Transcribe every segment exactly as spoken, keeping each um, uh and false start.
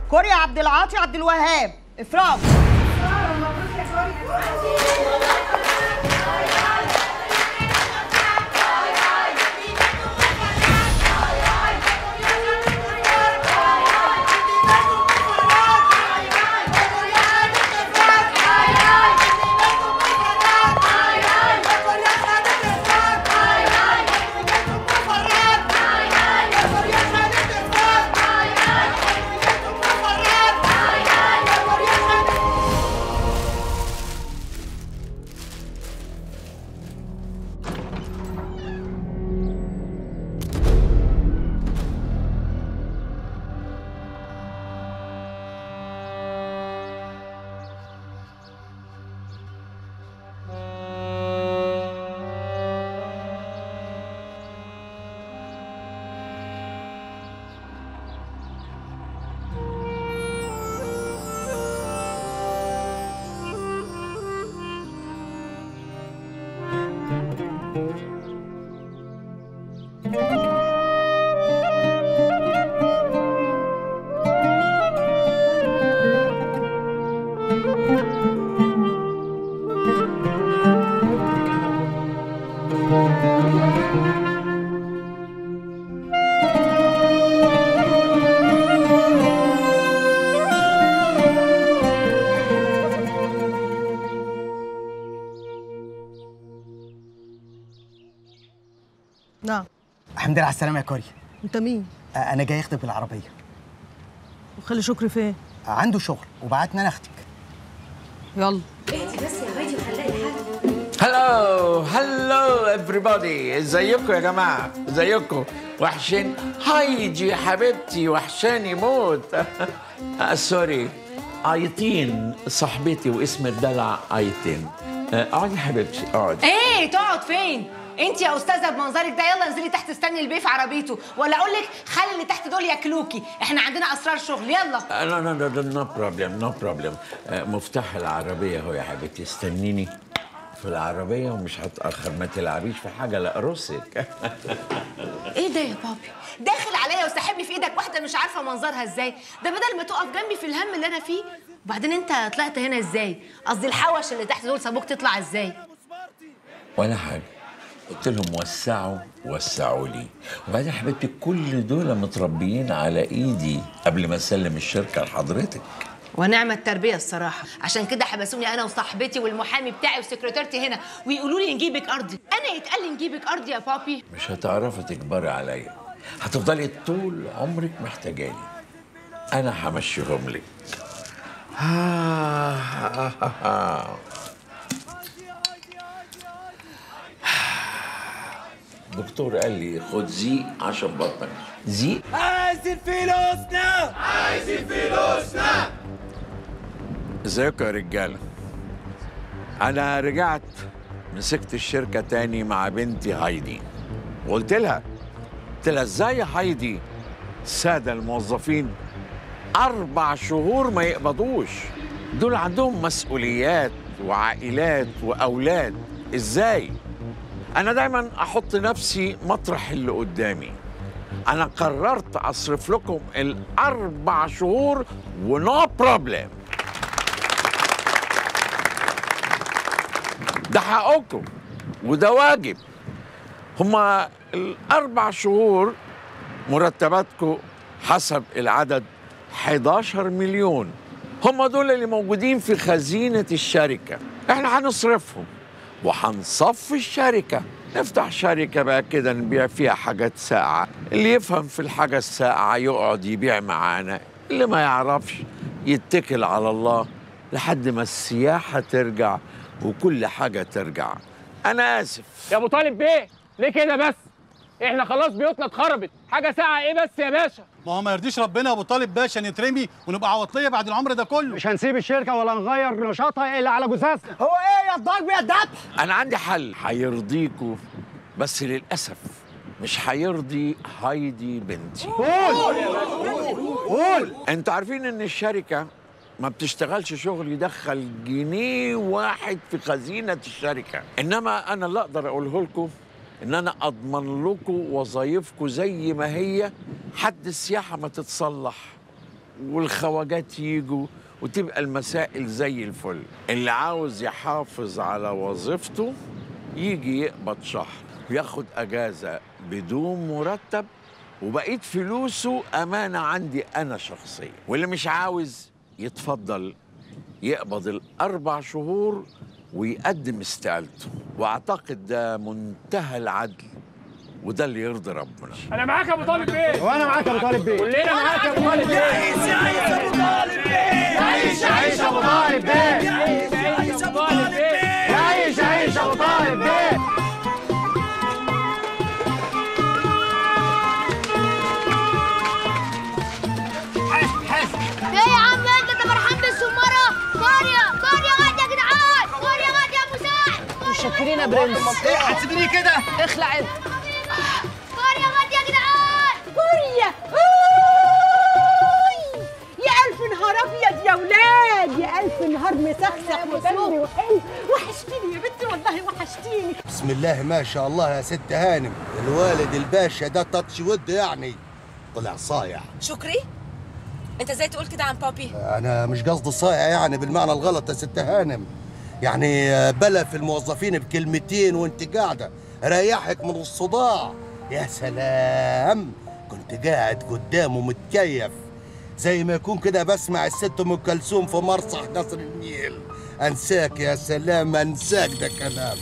كوريا عبد العاطي عبد الوهاب. افراج. نعم. الحمد لله على السلامة يا كوريا. انت مين؟ آه أنا جاي أخدك بالعربية. وخلي شكري فين؟ آه عنده شغل وبعتنا أنا أخدك. يلا. اهدي بس يا هايدي وهنلاقي حل. هلو هلو everybody، ازيكم يا جماعة؟ ازيكم؟ وحشين؟ هايدي حبيبتي وحشاني موت. آه سوري، ايتين صاحبتي واسم الدلع ايتين. اقعدي يا حبيبتي اقعدي. ايه تقعد فين؟ انت يا استاذه بمنظرك ده يلا انزلي تحت استني البيه في عربيته، ولا اقول لك خلي اللي تحت دول ياكلوكي، احنا عندنا اسرار شغل. يلا. لا لا لا نو بروبلم نو بروبلم. مفتاح العربيه اهو يا حبيبتي، استنيني في العربيه ومش هتاخر، ما تلعبيش في حاجه لا ارصك. ايه ده يا بابي؟ داخل عليا وساحبني في ايدك واحده مش عارفه منظرها ازاي، ده بدل ما تقف جنبي في الهم اللي انا فيه. وبعدين انت طلعت هنا ازاي؟ قصدي الحوش اللي تحت دول سابوك تطلع ازاي؟ ولا حاجه، قلت لهم وسعوا وسعوا لي. وبعدين حبيبتي كل دول متربيين على ايدي قبل ما اسلم الشركه لحضرتك. ونعم التربيه الصراحه، عشان كده حبسوني انا وصاحبتي والمحامي بتاعي وسكرتيرتي هنا ويقولوا لي نجيبك ارضي. انا يتقال لي نجيبك ارضي يا بابي؟ مش هتعرفي تكبري عليا، هتفضلي طول عمرك محتاجاني. انا همشيهم لك. دكتور قال لي خد زيق عشان بطنك. زيق؟ عايزين فلوسنا، عايزين فلوسنا. ازيكم يا رجاله؟ انا رجعت مسكت الشركه تاني مع بنتي هايدي، وقلت لها قلت لها ازاي يا هايدي الساده الموظفين اربع شهور ما يقبضوش؟ دول عندهم مسؤوليات وعائلات واولاد، ازاي؟ أنا دايماً أحط نفسي مطرح اللي قدامي. أنا قررت أصرف لكم الأربع شهور ونو بروبلم. ده حقكم وده واجب. هما الأربع شهور مرتباتكم حسب العدد حداشر مليون، هما دول اللي موجودين في خزينة الشركة. إحنا هنصرفهم وهنصفي الشركة، نفتح شركة بقى كده نبيع فيها حاجات ساقعة. اللي يفهم في الحاجة الساقعة يقعد يبيع معانا، اللي ما يعرفش يتكل على الله لحد ما السياحة ترجع وكل حاجة ترجع. أنا آسف يا أبو طالب بيه، ليه كده بس؟ إحنا خلاص بيوتنا اتخربت، حاجة ساعة إيه بس يا باشا؟ ما هو ما يرضيش ربنا يا أبو طالب باشا نترمي ونبقى عواطلية بعد العمر ده كله. مش هنسيب الشركة ولا نغير نشاطها إلا على جثثنا. هو إيه يا الضرب يا الدب؟ أنا عندي حل هيرضيكوا، بس للأسف مش هيرضي هايدي بنتي. قول قول. أنتوا عارفين إن الشركة ما بتشتغلش شغل يدخل جنيه واحد في خزينة الشركة، إنما أنا اللي أقدر أقوله لكم إن أنا أضمن لكم وظايفكم زي ما هي حد السياحة ما تتصلح والخواجات يجوا وتبقى المسائل زي الفل. اللي عاوز يحافظ على وظيفته يجي يقبض شهر وياخد اجازه بدون مرتب، وبقيت فلوسه امانه عندي انا شخصيا. واللي مش عاوز يتفضل يقبض الاربع شهور ويقدم استقالته. واعتقد ده منتهى العدل، وده اللي يرضي ربنا. انا معاك يا ابو طالب بيه. وانا معاك يا ابو طالب بيه. كلنا معاك يا ابو طالب بيه. عيش عيش ابو طالب بيه. عيش عيش ابو طالب بيه. عيش ابو طالب بيه. عيش عيش ابو طالب بيه. ايه يا عم انت انت فرحان بالسماره؟ كوريا كوريا غاد يا جدعان، كوريا غاد يا مساعد. متشكرين يا برنس. ايه هتسيبيني كده؟ اخلع انت. كوريا غاد يا جدعان. كوريا يا الف نهار ابيض يا ولاد، يا الف نهار مسخسخ وجنبي وحلو. وحشتيني يا بنتي والله وحشتيني. بسم الله ما شاء الله يا ست هانم، الوالد الباشا ده تاتش ود يعني طلع صايع. شكري انت ازاي تقول كده عن بابي؟ انا مش قصدي صايع يعني بالمعنى الغلط يا ست هانم، يعني بلا في الموظفين بكلمتين وانت قاعده ريحك من الصداع. يا سلام، كنت قاعد قدامه متكيف زي ما يكون كده بسمع الست ام كلثوم في مرصح قصر النيل. انساك يا سلام، انساك ده كلام.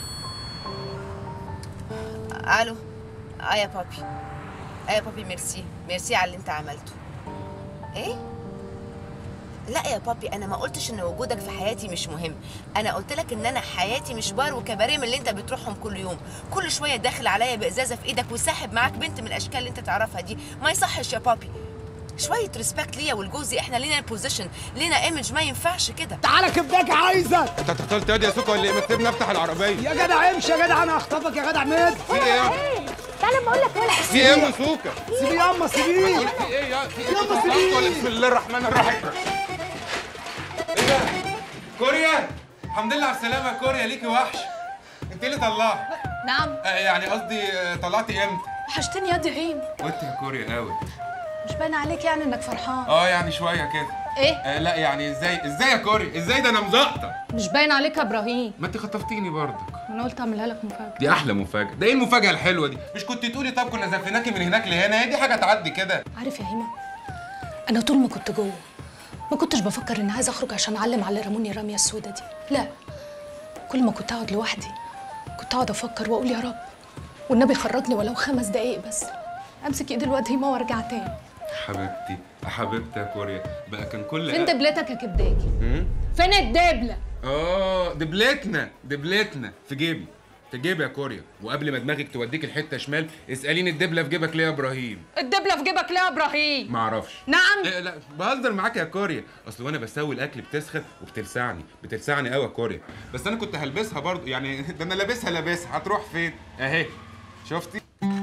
الو. اه يا بابي. اه يا بابي، ميرسي ميرسي على اللي انت عملته. ايه؟ لا يا بابي، انا ما قلتش ان وجودك في حياتي مش مهم، انا قلت لك ان انا حياتي مش بار وكباريه من اللي انت بتروحهم كل يوم، كل شويه داخل عليا بازازه في ايدك وساحب معاك بنت من الاشكال اللي انت تعرفها دي. ما يصحش يا بابي. شويه ريسبكت ليا ولجوزي، احنا لينا بوزيشن، لينا ايمج، ما ينفعش كده. تعالى كبداك عايزك. انت هتفضل تهدي يا سوكا ولا ايه؟ مكتبنا افتح العربيه. يا جدع امشي يا جدع، انا هخطفك يا جدع. مد في ايه؟ تعالى ما اقول لك ولا في ايه يا ام سوكا؟ سيبيه ياما سيبيه. في ايه يا في ايه؟ يلا سيبيه. ولا بسم الله الرحمن الرحيم. ايه ده؟ كوريا؟ الحمد لله على السلامه يا كوريا، ليكي وحش. انت اللي طلعت. نعم. آه يعني قصدي طلعتي امتى؟ وحشتني يا دعيم. وانت يا كوريا قوي. مش باين عليك يعني انك فرحان. اه يعني شويه كده. ايه؟ آه لا يعني ازاي ازاي يا كوريا؟ ازاي ده انا مزقطه. مش باين عليك يا ابراهيم. ما انت خطفتيني برضك. انا قلت اعملها لك مفاجاه. دي احلى مفاجاه. ده ايه المفاجاه الحلوه دي؟ مش كنت تقولي طب كنا زفناكي من هناك لهنا؟ هي دي حاجه تعدي كده. عارف يا هيما، انا طول ما كنت جوه ما كنتش بفكر اني عايزه اخرج عشان اعلم على اللي رموني الرميه السودا دي. لا، كل ما كنت اقعد لوحدي كنت اقعد افكر واقول يا رب والنبي خرجني ولو خمس دقايق بس، امسك ايد الواد هيما وارجع تاني. حبيبتي حبيبتي يا كوريا، بقى كان كل فين دبلتك يا كبداكي؟ فين الدبله؟ اه دبلتنا دبلتنا في جيبي في جيبي يا كوريا. وقبل ما دماغك توديك الحته شمال اساليني الدبله في جيبك ليه يا ابراهيم؟ الدبله في جيبك ليه يا ابراهيم؟ ما اعرفش. نعم. إيه لا بهزر معاك يا كوريا، اصل وانا بسوي الاكل بتسخن وبتلسعني بتلسعني قوي يا كوريا. بس انا كنت هلبسها برضو يعني، ده انا لابسها لابسها. هتروح فين؟ اهي شفتي؟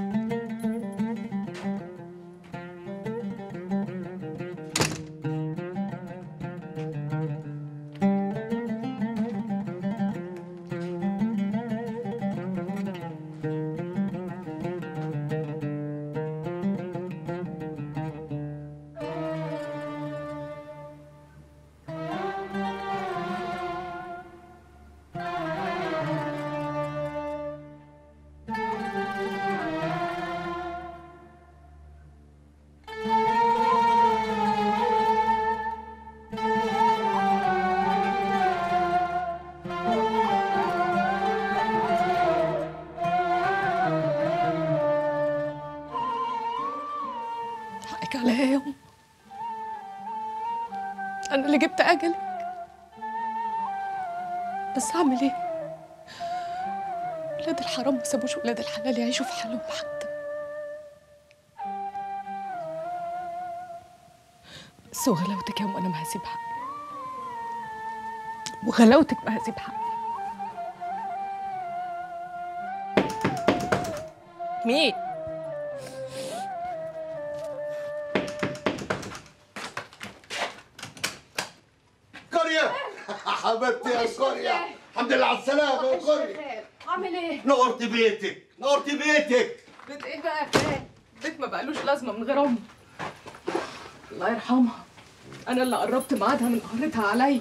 حقك عليا يا يوم، انا اللي جبت اجلك، بس اعمل ايه؟ ولاد الحرام ما سابوش ولاد الحلال يعيشوا في حالهم حتى. بس وغلاوتك يا ام انا ما هسيب حقي، وغلاوتك ما هسيب حقي. مين؟ كوريا حبيبتي يا كوريا، الحمد لله على السلامة يا كوريا. عامل ايه؟ نورت بيتك نورت بيتك. بيت ايه بقى يا خال؟ بيت ما بقالوش لازمه من غير امي. الله يرحمها، انا اللي قربت ميعادها من قهرتها عليا.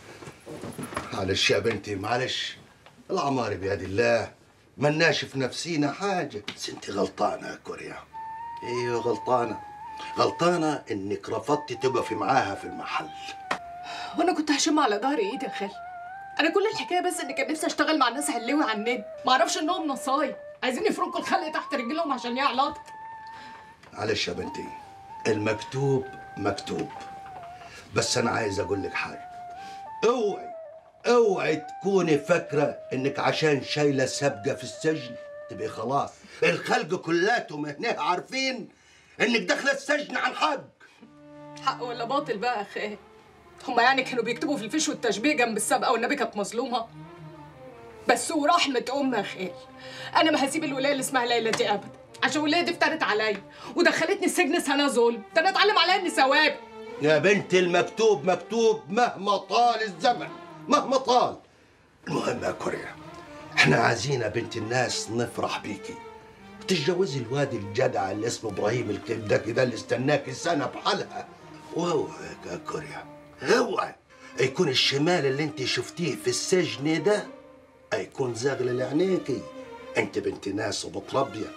معلش يا بنتي معلش، العمار بيد الله، ملناش في نفسينا حاجة، بس انت غلطانة يا كوريا. ايوه غلطانة، غلطانة انك رفضتي تقفي معاها في المحل. وانا كنت هشم على ظهر ايدي يا خالي. انا كل الحكايه بس ان كان نفسي اشتغل مع الناس حلوي على النت، ما اعرفش انهم نصايب عايزين يفركوا الخلق تحت رجلهم عشان يعلط. معلش يا بنتي، المكتوب مكتوب، بس انا عايز اقول لك حاجة. اوعي اوعي تكوني فاكرة انك عشان شايلة سابقة في السجن تبقي خلاص الخلق كلاتهم هنا عارفين انك داخلة السجن عن حق. حق ولا باطل بقى يا خالي؟ هما يعني كانوا بيكتبوا في الفيش والتشبيه جنب السابقه والنبي كانت مظلومه؟ بس ورحمه امي يا خالي، انا ما هسيب الولايه اللي اسمها ليلى دي ابدا، عشان الولايه دي افترت عليا ودخلتني السجن سنه ظلم، ده انا اتعلم عليها اني ثواب. يا بنت المكتوب مكتوب مهما طال الزمن، مهما طال. المهم يا كوريا، احنا عايزين يا بنت الناس نفرح بيكي، تتجوزي الواد الجدع اللي اسمه ابراهيم الكبده كده اللي استناكي سنه بحالها. واوعى يا كوريا، اوعى يكون الشمال اللي انت شفتيه في السجن ده هيكون زاغل لعينيكي. انت بنت ناس ومتربيه.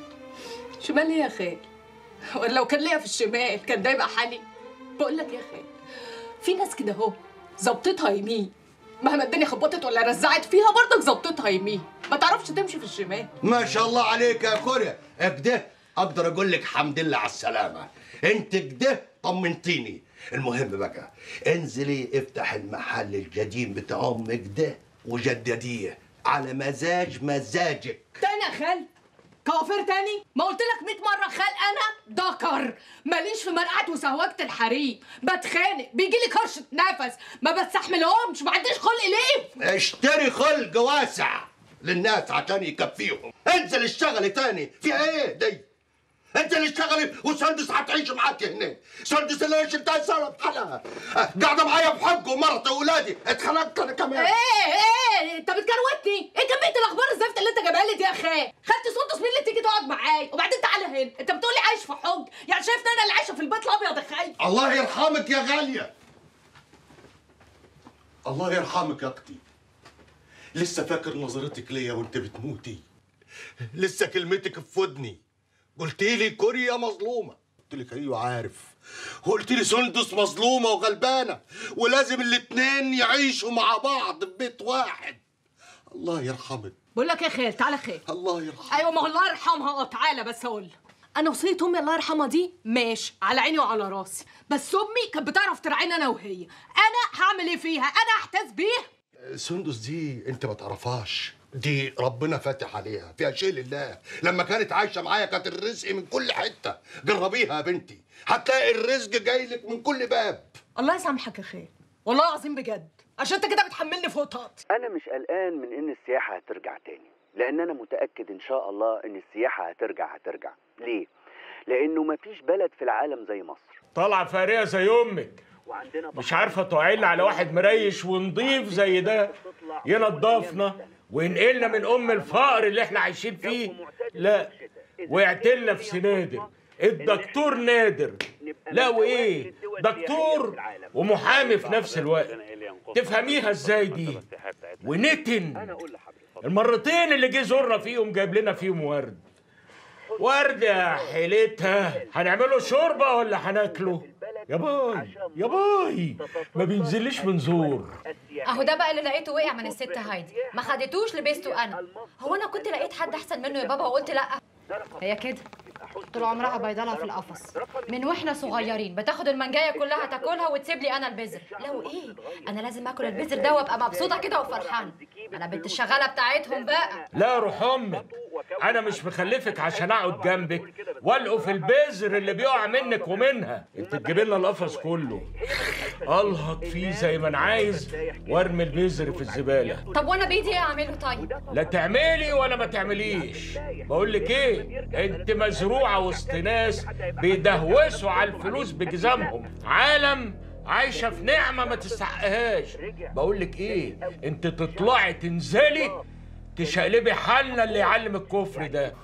شمال ايه يا خالي؟ ولا لو كان ليا في الشمال كان ده يبقى حالي؟ بقول لك يا خالي، في ناس كده اهو ظبطتها يمين، مهما الدنيا خبطت ولا رزعت فيها برضك ظبطتها يمين، ما تعرفش تمشي في الشمال. ما شاء الله عليك يا كوريا، كده اقدر اقول لك حمد لله على السلامه، انت كده طمنتيني. المهم بقى انزلي افتح المحل القديم بتاع امك ده وجدديه على مزاج مزاجك. تاني يا خال؟ كوافير تاني؟ ما قلت لك مية مرة خال أنا دكر، ماليش في مرقعة وسهوجة الحريم، بتخانق، بيجي لي كرشة نفس، ما بستحملهمش، ما عنديش خلق ليه؟ اشتري خلق واسع للناس عشان يكفيهم، انزل اشتغلي تاني، فيها ايه دي؟ انت اللي اشتغلي وسندس هتعيش معاك هنا، سندس اللي انا شلتها سنه بحالها، قاعده معايا بحق ومرتي واولادي، اتخنقت انا كمان. ايه ايه انت بتكروتني؟ ايه كميه الاخبار الزفت اللي انت جايبها لي دي يا خال؟ خدت سندس مين اللي تيجي تقعد معايا؟ وبعدين تعالى هنا، انت بتقول لي عايش في حج، يعني شايفني انا اللي عايشه في البيت الابيض يا خال؟ الله يرحمك يا غاليه، الله يرحمك يا اختي. لسه فاكر نظرتك ليا وانت بتموتي، لسه كلمتك في ودني، قلت لي كوريا مظلومه، قلت لك ايوه عارف، وقلت لي سندس مظلومه وغلبانه ولازم الاتنين يعيشوا مع بعض في بيت واحد. الله يرحمك. بقول لك يا خال تعالى خال. الله يرحمها. ايوه ما هو الله يرحمها، اه تعالى بس اقول لك، انا وصيه امي الله يرحمها دي ماشي على عيني وعلى راسي، بس امي كانت بتعرف تراعيني انا وهي، انا هعمل ايه فيها؟ انا احتاس بيها؟ سندس دي انت ما تعرفهاش، دي ربنا فاتح عليها، فيها شيء لله. لما كانت عايشه معايا كانت الرزق من كل حته، جربيها يا بنتي هتلاقي الرزق جاي لك من كل باب. الله يسامحك يا خال، والله العظيم بجد، عشان انت كده بتحملني فوق طاقتي. انا مش قلقان من ان السياحه هترجع تاني، لان انا متاكد ان شاء الله ان السياحه هترجع هترجع. ليه؟ لانه مفيش بلد في العالم زي مصر. طالعه فاريه زي امك، مش عارفه تعين على واحد مريش ونضيف زي ده ينضفنا وينقلنا من ام الفقر اللي احنا عايشين فيه. لا، وقعتلنا في سنادر، الدكتور نادر. لا وايه، دكتور ومحامي في نفس الوقت، تفهميها ازاي دي؟ ونتن المرتين اللي جه زورنا فيهم جايب لنا فيهم ورد. ورد يا حيلتها، هنعمله شوربه ولا هناكله؟ يا باي يا باي، ما بينزلش من زور. اهو ده بقى اللي لقيته وقع من الست هايدي، ما خدتوش لبسته انا. هو انا كنت لقيت حد احسن منه يا بابا وقلت لا؟ هي كده طول عمرها بيضلها في القفص من واحنا صغيرين، بتاخد المنجايه كلها تاكلها وتسيب لي انا البذر. لو ايه، انا لازم اكل البذر ده وابقى مبسوطه كده وفرحانه، انا بنت الشغاله بتاعتهم بقى. لا روح امك، انا مش مخلفك عشان اقعد جنبك والقوا في البذر اللي بيقع منك ومنها. انت تجيب لنا القفص كله الهط فيه زي ما انا عايز وارمي البذر في الزباله. طب وانا بايدي ايه اعمله طيب؟ لا تعملي ولا ما تعمليش. بقول لك ايه، انت مزروعه وسط ناس بيدهوسوا على الفلوس بجزامهم، عالم عايشه في نعمه ما تستحقهاش. بقول لك ايه، انت تطلعي تنزلي تشقلبي حالنا اللي يعلم الكفر ده.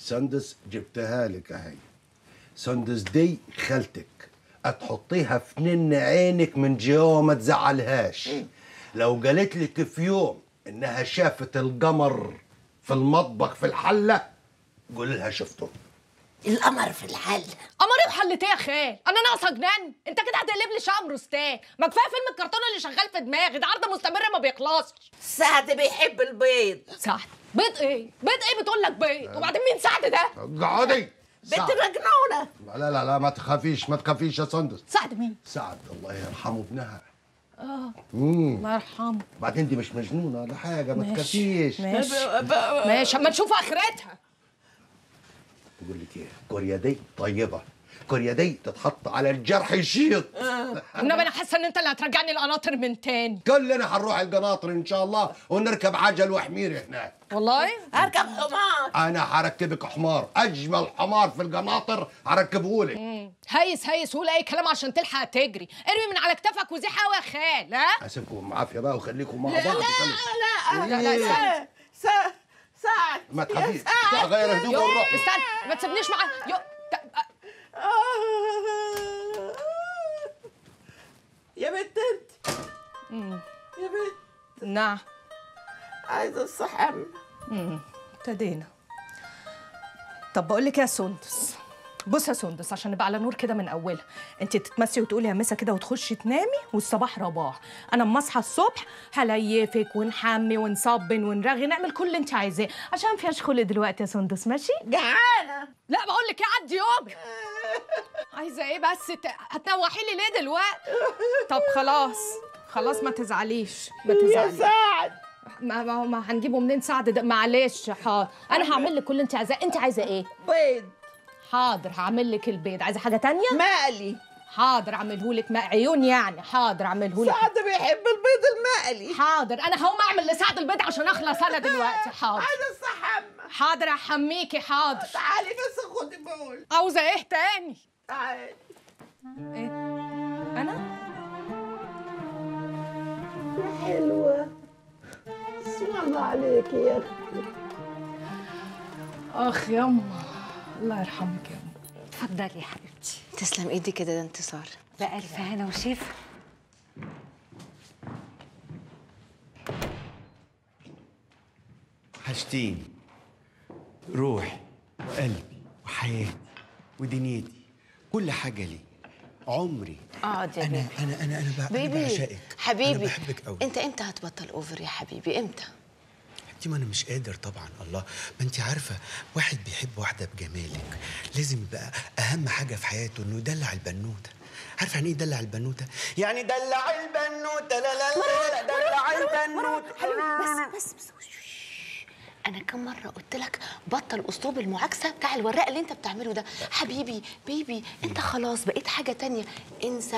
سندس جبتها لك اهي. سندس دي خالتك، هتحطيها في نن عينك من جوا ما تزعلهاش. لو قالت لك في يوم انها شافت القمر في المطبخ في الحله قول لها شفته. القمر في الحل. قمر ايه وحلت ايه يا خال؟ انا ناقصه جنان؟ انت كده هتقلب لي شقه مرستان. ما كفايه فيلم الكرتون اللي شغال في دماغي ده، عرض مستمر ما بيخلصش. سعد بيحب البيض. سعد بيض ايه؟ بيض ايه بتقول لك بيض؟ وبعدين مين سعد ده؟ اقعدي. بنت مجنونه. لا لا لا ما تخافيش ما تخافيش يا سندس. سعد مين؟ سعد الله يرحمه ابنها. اه امم الله يرحمه. بعدين دي مش مجنونه ولا حاجه، ما ماشي. تخافيش. ماشي ماشي اما نشوف اخرتها. بقول لك ايه، كوريا دي طيبه، كوريا دي تتحط على الجرح يشيط. انما انا حاسه ان انت اللي هترجعني القناطر من تاني. كلنا هنروح القناطر ان شاء الله ونركب عجل وحمير هناك. والله اركب حمار. انا هركبك حمار، اجمل حمار في القناطر هركبه لك. هيس هيس قول اي كلام عشان تلحق تجري، ارمي من على كتفك وزيح قوي يا خال. ها هسيبكم بعافيه بقى وخليكم مع لا بعض. لا لا لا لا سعد سعد ما تخافيش، غير هدومي ونروح. استنى ما تسيبنيش معاه. يو... يا بنت انت. يا بنت. نعم. عايزه الصحم. امم ابتدينا. طب بقول لك يا سندس، بص يا سندس عشان نبقى على نور كده من اولها، انت تتمسي وتقولي يا مسا كده وتخشي تنامي والصباح رباح. انا اما اصحى الصبح هليفك ونحمي ونصبن ونرغي، نعمل كل اللي انت عايزاه عشان فيهاش خلق دلوقتي يا سندس. ماشي؟ جعانه. لا بقول لك ايه، عدي يومك. عايزه ايه بس؟ ت... هتنوحي لي ليه دلوقتي؟ طب خلاص خلاص ما تزعليش ما تزعليش. يا سعد ما ما, ما هنجيبه منين سعد ده؟ معلش حاضر، انا هعمل لك كل اللي انت عايزاه. انت عايزه ايه؟ بيض. حاضر هعمل لك البيض. عايزه حاجه تانية؟ مقلي. حاضر اعمله لك مق... عيون يعني. حاضر اعمله لك. سعد بيحب البيض المقلي. حاضر انا هقوم اعمل لسعد البيض عشان اخلص انا دلوقتي. حاضر عايزه الصحم. حاضر احميكي. حاضر تعالي بس خدي بول. عاوزه ايه تاني؟ تعالي. ايه انا يا حلوه، اسم الله عليكي يا اختي. اخ يما الله يرحمك يما. اتفضلي يا حبيبتي. تسلم ايدي كده، ده انتصار. بألف هنا وشفا. حاجتين، روحي وقلبي وحياتي ودنيتي، كل حاجة لي، عمري. اقعد يا أنا بيبي. أنا أنا أنا بع- أنا بيبي بعشقك. حبيبي أنا بحبك قوي. انت امتى هتبطل اوفر يا حبيبي؟ امتى؟ حبيبتي ما أنا مش قادر طبعا. الله، ما أنت عارفة واحد بيحب واحدة بجمالك لازم يبقى أهم حاجة في حياته إنه يدلع البنوتة. عارفة يعني إيه يدلع البنوتة؟ يعني دلع البنوتة. لا لا لا لا دلع البنوتة. حبيبي بس بس بس انا كم مره قلت لك بطل اسلوب المعاكسه بتاع الوراق اللي انت بتعمله ده. حبيبي بيبي انت خلاص بقيت حاجه تانية. انسى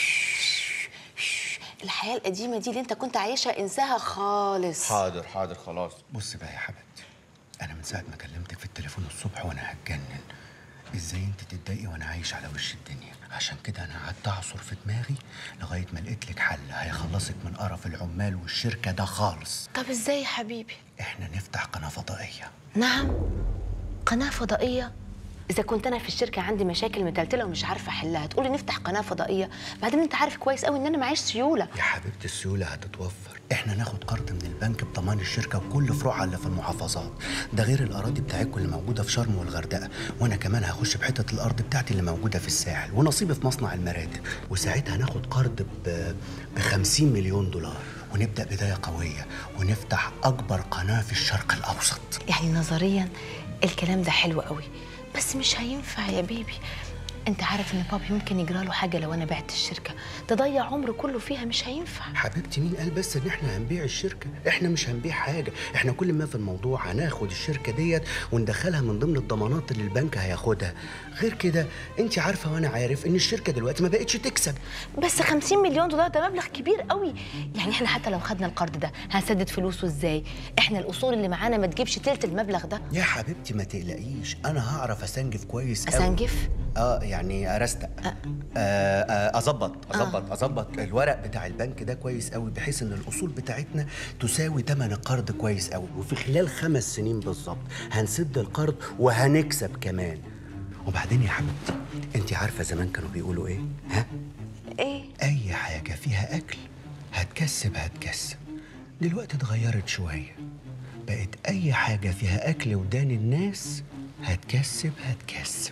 الحياه القديمه دي اللي انت كنت عايشها، انساها خالص. حاضر حاضر خلاص. بص بقى يا حبيبتي، انا من ساعه ما كلمتك في التليفون الصبح وانا هتجنن. ازاي انت تتضايقي وانا عايش على وش الدنيا؟ عشان كده انا قعدت اعصر في دماغي لغايه ما لقيت لك حل هيخلصك من قرف العمال والشركه ده خالص. طب ازاي يا حبيبي؟ احنا نفتح قناه فضائيه. نعم، قناه فضائيه؟ اذا كنت انا في الشركه عندي مشاكل متلتله ومش عارفه احلها تقولي نفتح قناه فضائيه؟ بعدين انت عارف كويس قوي ان انا معيش سيوله. يا حبيبتي السيوله هتتوفر. احنا ناخد قرض من البنك بضمان الشركه وكل فروعها اللي في المحافظات، ده غير الاراضي بتاعتكم اللي موجوده في شرم والغردقه، وانا كمان هخش بحته الارض بتاعتي اللي موجوده في الساحل، ونصيبي في مصنع المراتب. وساعتها ناخد قرض ب ب خمسين مليون دولار ونبدا بدايه قويه ونفتح اكبر قناه في الشرق الاوسط. يعني نظريا الكلام ده حلو قوي، بس مش هينفع يا بيبي. انت عارف ان بابي ممكن يجرى له حاجه لو انا بعت الشركه، تضيع عمره كله فيها، مش هينفع. حبيبتي مين قال بس ان احنا هنبيع الشركه؟ احنا مش هنبيع حاجه، احنا كل ما في الموضوع هناخد الشركه ديت وندخلها من ضمن الضمانات اللي البنك هياخدها. غير كده انت عارفه وانا عارف ان الشركه دلوقتي ما بقتش تكسب. بس خمسين مليون دولار ده مبلغ كبير قوي. يعني احنا حتى لو خدنا القرض ده هنسدد فلوسه ازاي؟ احنا الاصول اللي معانا ما تجيبش تلت المبلغ ده. يا حبيبتي ما تقلقيش، انا هعرف اسنجف كويس قوي. اسنجف؟ اه يعني ارستق. آه آه اظبط اظبط اظبط الورق بتاع البنك ده كويس قوي، بحيث ان الاصول بتاعتنا تساوي ثمن القرض كويس قوي، وفي خلال خمس سنين بالظبط هنسد القرض وهنكسب كمان. وبعدين يا حبيبتي، انت عارفه زمان كانوا بيقولوا ايه؟ ها؟ ايه؟ اي حاجه فيها اكل هتكسب هتكسب. دلوقتي اتغيرت شويه، بقت اي حاجه فيها اكل ودان الناس هتكسب هتكسب.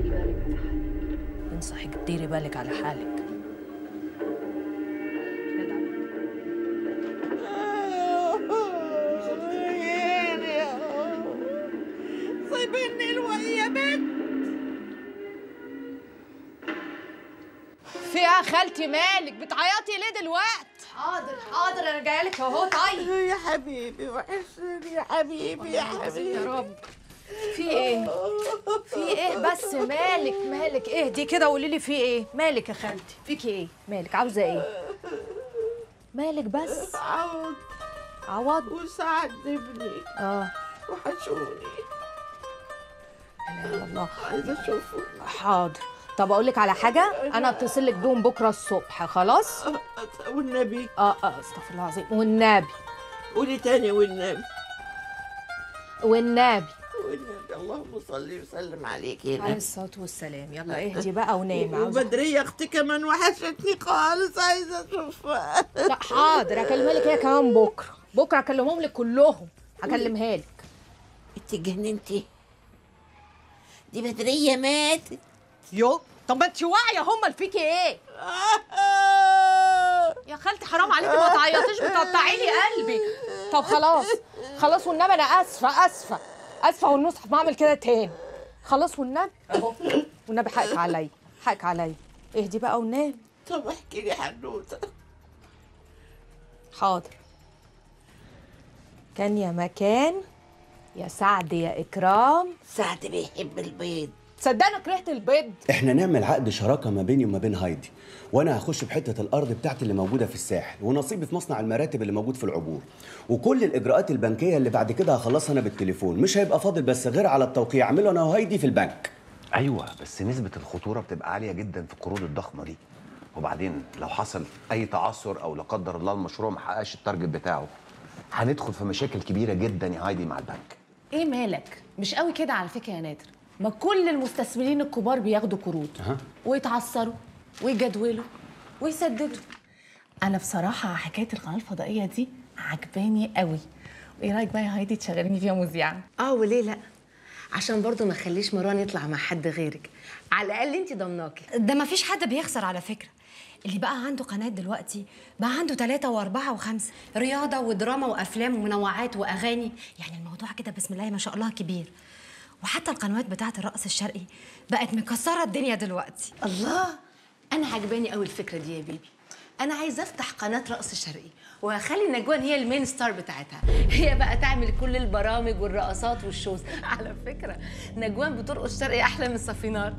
انصحك تديري بالك على حالك. سيبني الوقت يا بنت. في يا خالتي مالك بتعيطي ليه دلوقتي؟ حاضر حاضر انا جايه لك اهو. طيب يا حبيبي وحشني يا حبيبي يا حبيبي يا رب. في ايه؟ في ايه بس؟ مالك مالك اهدي كده وقولي لي في ايه؟ مالك يا خالتي؟ فيكي ايه؟ مالك عاوزه ايه؟ مالك بس؟ عوض عوض وسعد ابني. اه وحشوني. لا اله الا الله. عايزه اشوفه. حاضر. طب اقول لك على حاجه، انا اتصل لك بيهم بكره الصبح. خلاص؟ والنبي. اه اه استغفر الله العظيم. والنبي. قولي تاني والنبي. والنبي. والنبي. اللهم صل وسلم عليك يا عليه الصلاه والسلام. يلا اهدي بقى ونامي. وبدرية اختي كمان وحشتني خالص، عايزه اشوفها. لا حاضر اكلمها لك هي كمان بكره. بكره اكلمهم لك كلهم، هكلمها لك. انت جننتي. دي بدرية ماتت. يو طب ما انت واعيه، امال فيكي ايه؟ يا خالتي حرام عليكي ما تعيطيش، بتقطعي لي قلبي. طب خلاص خلاص والنبي انا اسفه اسفه اسفه والنصح ما اعمل كده تاني. خلاص والنبي اهو، والنبي حقك عليا حقك عليا. اهدي بقى ونام. طب احكي لي حنوته. حاضر. كان يا مكان يا سعد يا اكرام. سعد بيحب البيض. صدقني كرهت البيض. احنا نعمل عقد شراكه ما بيني وما بين هايدي، وانا هخش بحته الارض بتاعتي اللي موجوده في الساحل، ونصيبي في مصنع المراتب اللي موجود في العبور، وكل الاجراءات البنكيه اللي بعد كده هخلصها انا بالتليفون. مش هيبقى فاضل بس غير على التوقيع اعمله انا وهايدي في البنك. ايوه بس نسبه الخطوره بتبقى عاليه جدا في القروض الضخمه دي، وبعدين لو حصل اي تعثر او لا قدر الله المشروع ما حققش التارجت بتاعه هندخل في مشاكل كبيره جدا يا هايدي مع البنك. ايه مالك؟ مش قوي كده على فكره يا نادر. ما كل المستثمرين الكبار بياخدوا قروض أه. ويتعثروا ويجدولوا ويسددوا. انا بصراحه حكايه القناه الفضائيه دي عجباني قوي. وايه رايك بقى يا هايدي تشغليني فيها مذيعه؟ اه وليه لا؟ عشان برضو ما اخليش مروان يطلع مع حد غيرك، على الاقل انت ضمناكي. ده ما فيش حد بيخسر على فكره. اللي بقى عنده قناه دلوقتي بقى عنده ثلاثة وأربعة وخمسة، رياضة ودراما وأفلام ومنوعات وأغاني، يعني الموضوع كده بسم الله ما شاء الله كبير. وحتى القنوات بتاعة الرقص الشرقي بقت مكسرة الدنيا دلوقتي. الله، أنا عجباني قوي الفكرة دي يا بيبي. أنا عايزة أفتح قناة رقص شرقي وهخلي نجوان هي المين ستار بتاعتها، هي بقى تعمل كل البرامج والرقصات والشوز. على فكرة نجوان بترقص شرقي أحلى من صفينار.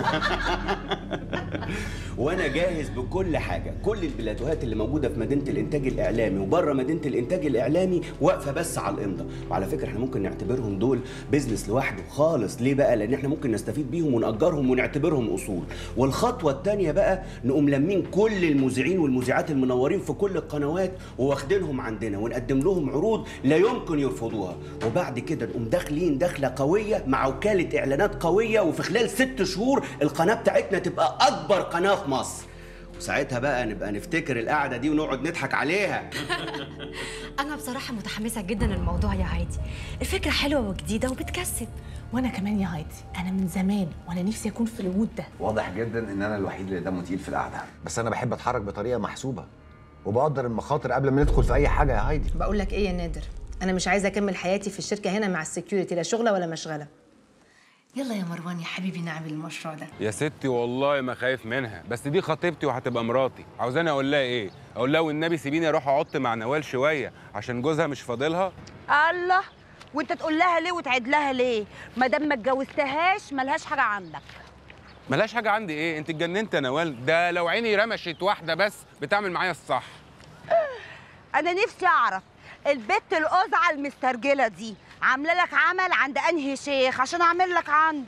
وانا جاهز بكل حاجه، كل البلاتوهات اللي موجوده في مدينه الانتاج الاعلامي وبره مدينه الانتاج الاعلامي واقفه بس على الامضاء. وعلى فكره احنا ممكن نعتبرهم دول بيزنس لوحده خالص. ليه بقى؟ لان احنا ممكن نستفيد بيهم ونأجرهم ونعتبرهم اصول. والخطوه الثانيه بقى نقوم لمين كل المذيعين والمذيعات المنورين في كل القنوات وواخدينهم عندنا ونقدم لهم عروض لا يمكن يرفضوها، وبعد كده نقوم داخلين دخله قويه مع وكاله اعلانات قويه، وفي خلال ست شهور القناه بتاعتنا تبقى اكبر قناه في مصر. وساعتها بقى نبقى نفتكر القعده دي ونقعد نضحك عليها. انا بصراحه متحمسه جدا للموضوع يا هايدي، الفكره حلوه وجديده وبتكسب. وانا كمان يا هايدي، انا من زمان وانا نفسي اكون في المود ده. واضح جدا ان انا الوحيد اللي دمه تقيل في القعده، بس انا بحب اتحرك بطريقه محسوبه وبقدر المخاطر قبل ما ندخل في اي حاجه يا هايدي. بقول لك ايه يا نادر، انا مش عايزه اكمل حياتي في الشركه هنا مع السكيورتي، لا شغله ولا مشغله. يلا يا مروان يا حبيبي نعمل المشروع ده. يا ستي والله ما خايف منها، بس دي خطيبتي وهتبقى مراتي. عاوزاني اقول لها ايه؟ اقول لها والنبي سيبيني اروح اقعد مع نوال شويه عشان جوزها مش فاضلها؟ الله، وانت تقول لها ليه وتعيد لها ليه؟ ما دام ما اتجوزتهاش ملهاش حاجه عندك. ملهاش حاجه عندي ايه؟ انت اتجننت يا نوال، ده لو عيني رمشت واحده بس بتعمل معايا الصح. انا نفسي اعرف البت القزعه المسترجله دي عامله لك عمل عند انهي شيخ عشان اعمل لك عنده؟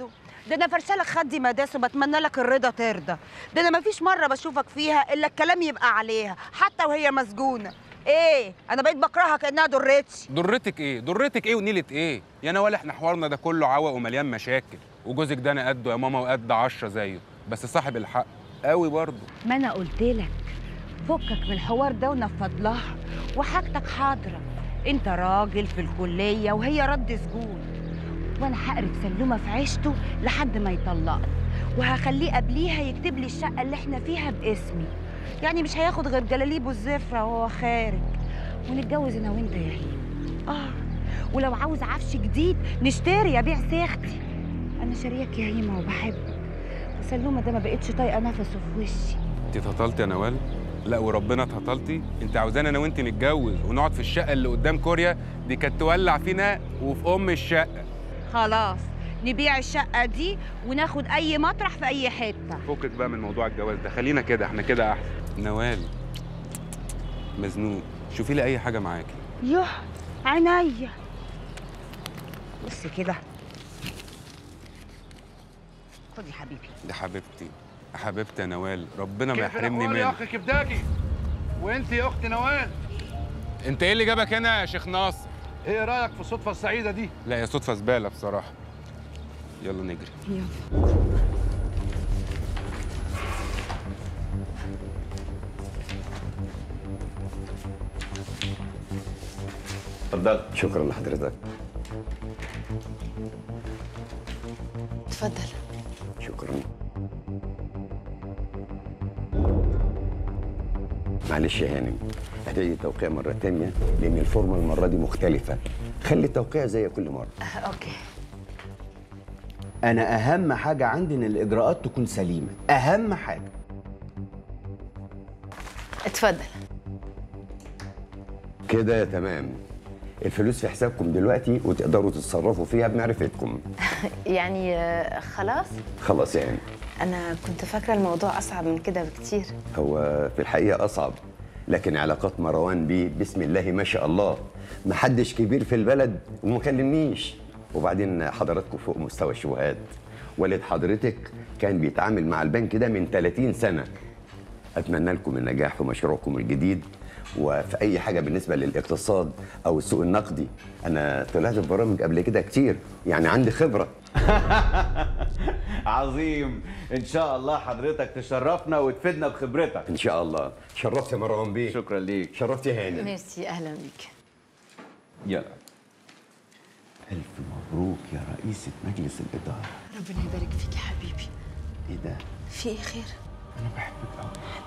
ده انا فرشالك خدي مداس وبتمنى لك الرضا ترضى. ده انا مفيش مره بشوفك فيها الا الكلام يبقى عليها حتى وهي مسجونه. ايه انا بقيت بكرهها كانها ضرتش. ضرتك ايه ضرتك ايه ونيله ايه يا نوال؟ احنا حوارنا ده كله عوق ومليان مشاكل، وجوزك ده انا قده يا ماما وقد عشرة زيه، بس صاحب الحق قوي برضه. ما انا قلت لك فكك من الحوار ده ونفض لها وحاجتك حاضره. انت راجل في الكليه وهي رد سجون، وانا هقرف سلومه في عيشته لحد ما يطلقني، وهخليه قبليها يكتب لي الشقه اللي احنا فيها باسمي. يعني مش هياخد غير جلاليبه الزفره وهو خارج، ونتجوز انا وانت يا هيم. اه ولو عاوز عفش جديد نشتري ابيع سيختي. انا شارياك يا هيمه وبحبك، وسلومه ده ما بقتش طايقه نفسه في وشي. انت اتهطلتي يا نوال؟ لا وربنا اتهطلتي. انت عاوزانا انا وانت نتجوز ونقعد في الشقه اللي قدام كوريا دي؟ كانت تولع فينا وفي ام الشقه. خلاص نبيع الشقه دي وناخد اي مطرح في اي حته. فكك بقى من موضوع الجواز ده، خلينا كده، احنا كده احسن. نوال مزنوق، شوفي لي اي حاجه معاكي. يوه عينيا. بص كده، خد يا حبيبي. ده حبيبتي حبيبتي يا نوال، ربنا ما كيف يحرمني الأخبار يا منك. اخي كبداكي؟ وانت يا اختي نوال؟ انت ايه اللي جابك هنا يا شيخ ناصر؟ ايه رايك في الصدفه السعيده دي؟ لا يا صدفه زباله بصراحه. يلا نجري. يلا. اتفضل. شكرا لحضرتك. اتفضل. شكرا. معلش يا هانم، هتعيدي التوقيع مرة تانية لأن الفورمة المرة دي مختلفة. خلي التوقيع زي كل مرة. اوكي. انا اهم حاجه عندي ان الاجراءات تكون سليمه، اهم حاجه. اتفضل. كده تمام. الفلوس في حسابكم دلوقتي وتقدروا تتصرفوا فيها بمعرفتكم. يعني آه، خلاص. خلاص يعني. انا كنت فاكره الموضوع اصعب من كده بكتير. هو في الحقيقة أصعب، لكن علاقات مروان بيه بسم الله ما شاء الله، محدش كبير في البلد وما كلمنيش. وبعدين حضراتكم فوق مستوى الشبهات. والد حضرتك كان بيتعامل مع البنك ده من ثلاثين سنة. أتمنى لكم النجاح في مشروعكم الجديد وفي أي حاجة بالنسبة للاقتصاد أو السوق النقدي. أنا طلعت في برامج قبل كده كتير، يعني عندي خبرة. عظيم. ان شاء الله حضرتك تشرفنا وتفيدنا بخبرتك. إن شاء الله. شرفت يا مروان بيه. شكرا ليك. شرفت يا هانم. ميرسي، اهلا بيك. يلا. الف مبروك يا رئيسة مجلس الإدارة. ربنا يبارك فيك يا حبيبي. ايه ده؟ في ايه خير؟ انا بحبك قوي.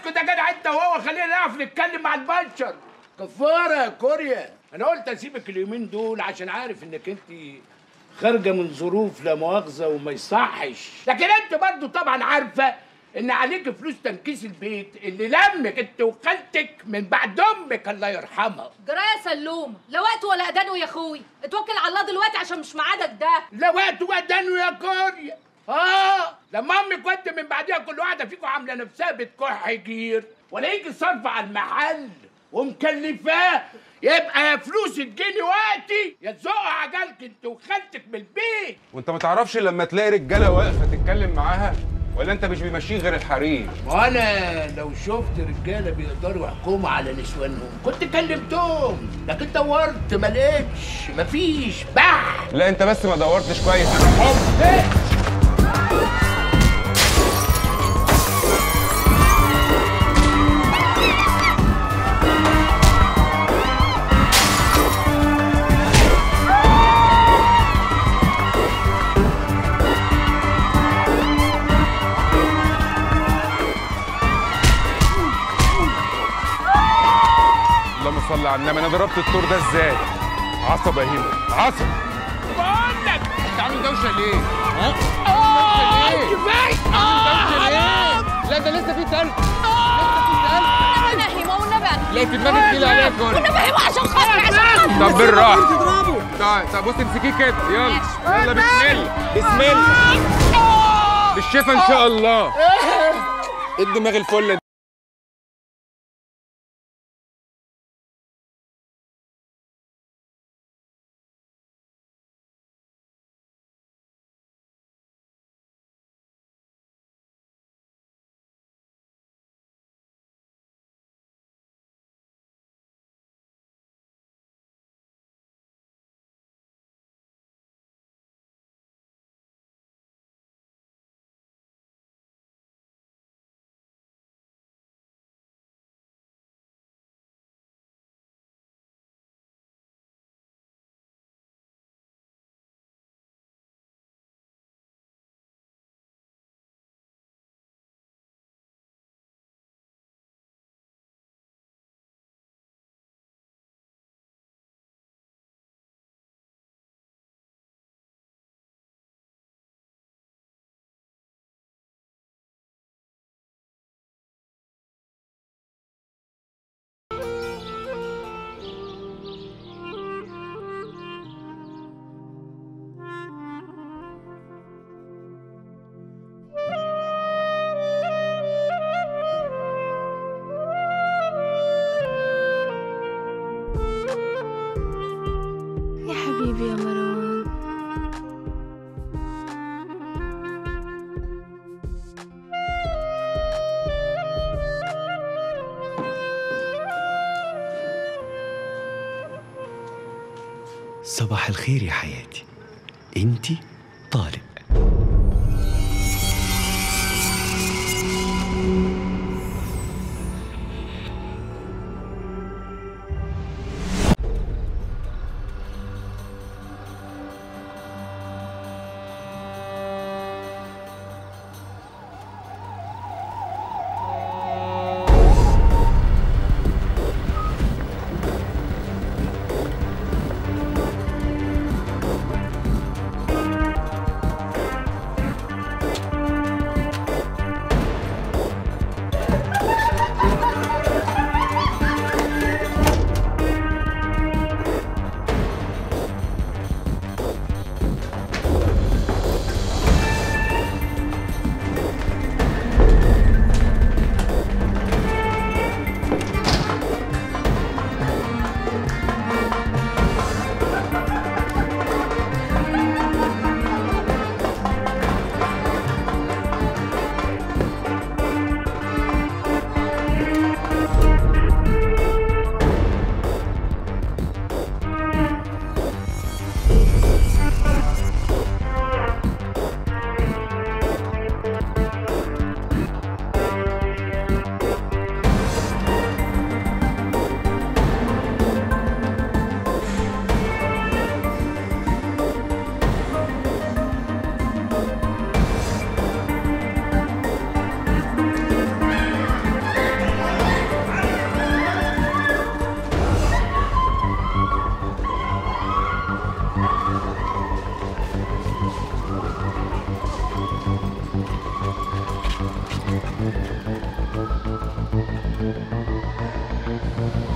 اسكت يا جدع انت وهو، خلينا نعرف نتكلم مع البشر. كفاره يا كوريا، انا قلت اسيبك اليومين دول عشان عارف انك انت خارجه من ظروف لا مؤاخذه وما يصحش، لكن انت برضو طبعا عارفه ان عليك فلوس تنكيس البيت اللي لمك انت وخالتك من بعد امك الله يرحمها. جرايه سلوم، لا وقت ولا ادانه يا اخوي، اتوكل على الله دلوقتي عشان مش ميعادك ده. لا وقت وادانه يا كوريا. اه لما امك وانت من بعديها كل واحده فيكم عامله نفسها بتكح جير ولا يجي صرف على المحل ومكلفاه، يبقى يا فلوس تجيني وقتي يا تزقوا عجلك انت وخالتك من البيت. وانت ما تعرفش لما تلاقي رجاله واقفه تتكلم معاها ولا انت مش بيمشيه غير الحريم؟ وانا لو شفت رجاله بيقدروا يحكموا على نسوانهم كنت كلمتهم، لكن دورت ما لقيتش، مفيش بح. لا انت بس ما دورتش كويس عن حب. صلي على النبي، انا ضربت الطور ده ازاي؟ عصب يا هيما، عصب. بقول لك انت عامل دوشه ليه؟ ها؟ اه كفايه. عامل دوشه ليه؟ لا ده لسه في تلج. لسه في تلج. انا هيما والنبي انا. لا في دماغك تقيله عليا يا كوري. والنبي هيما عشان خاطري عشان خاطري. طب بالراحه. طيب طب بص امسكيه كده، يلا يلا بسم الله بسم الله. بالشفا ان شاء الله. ايه الدماغ الفل دي؟ حبيبي يا مروان. صباح الخير يا حياتي، انتي طارق.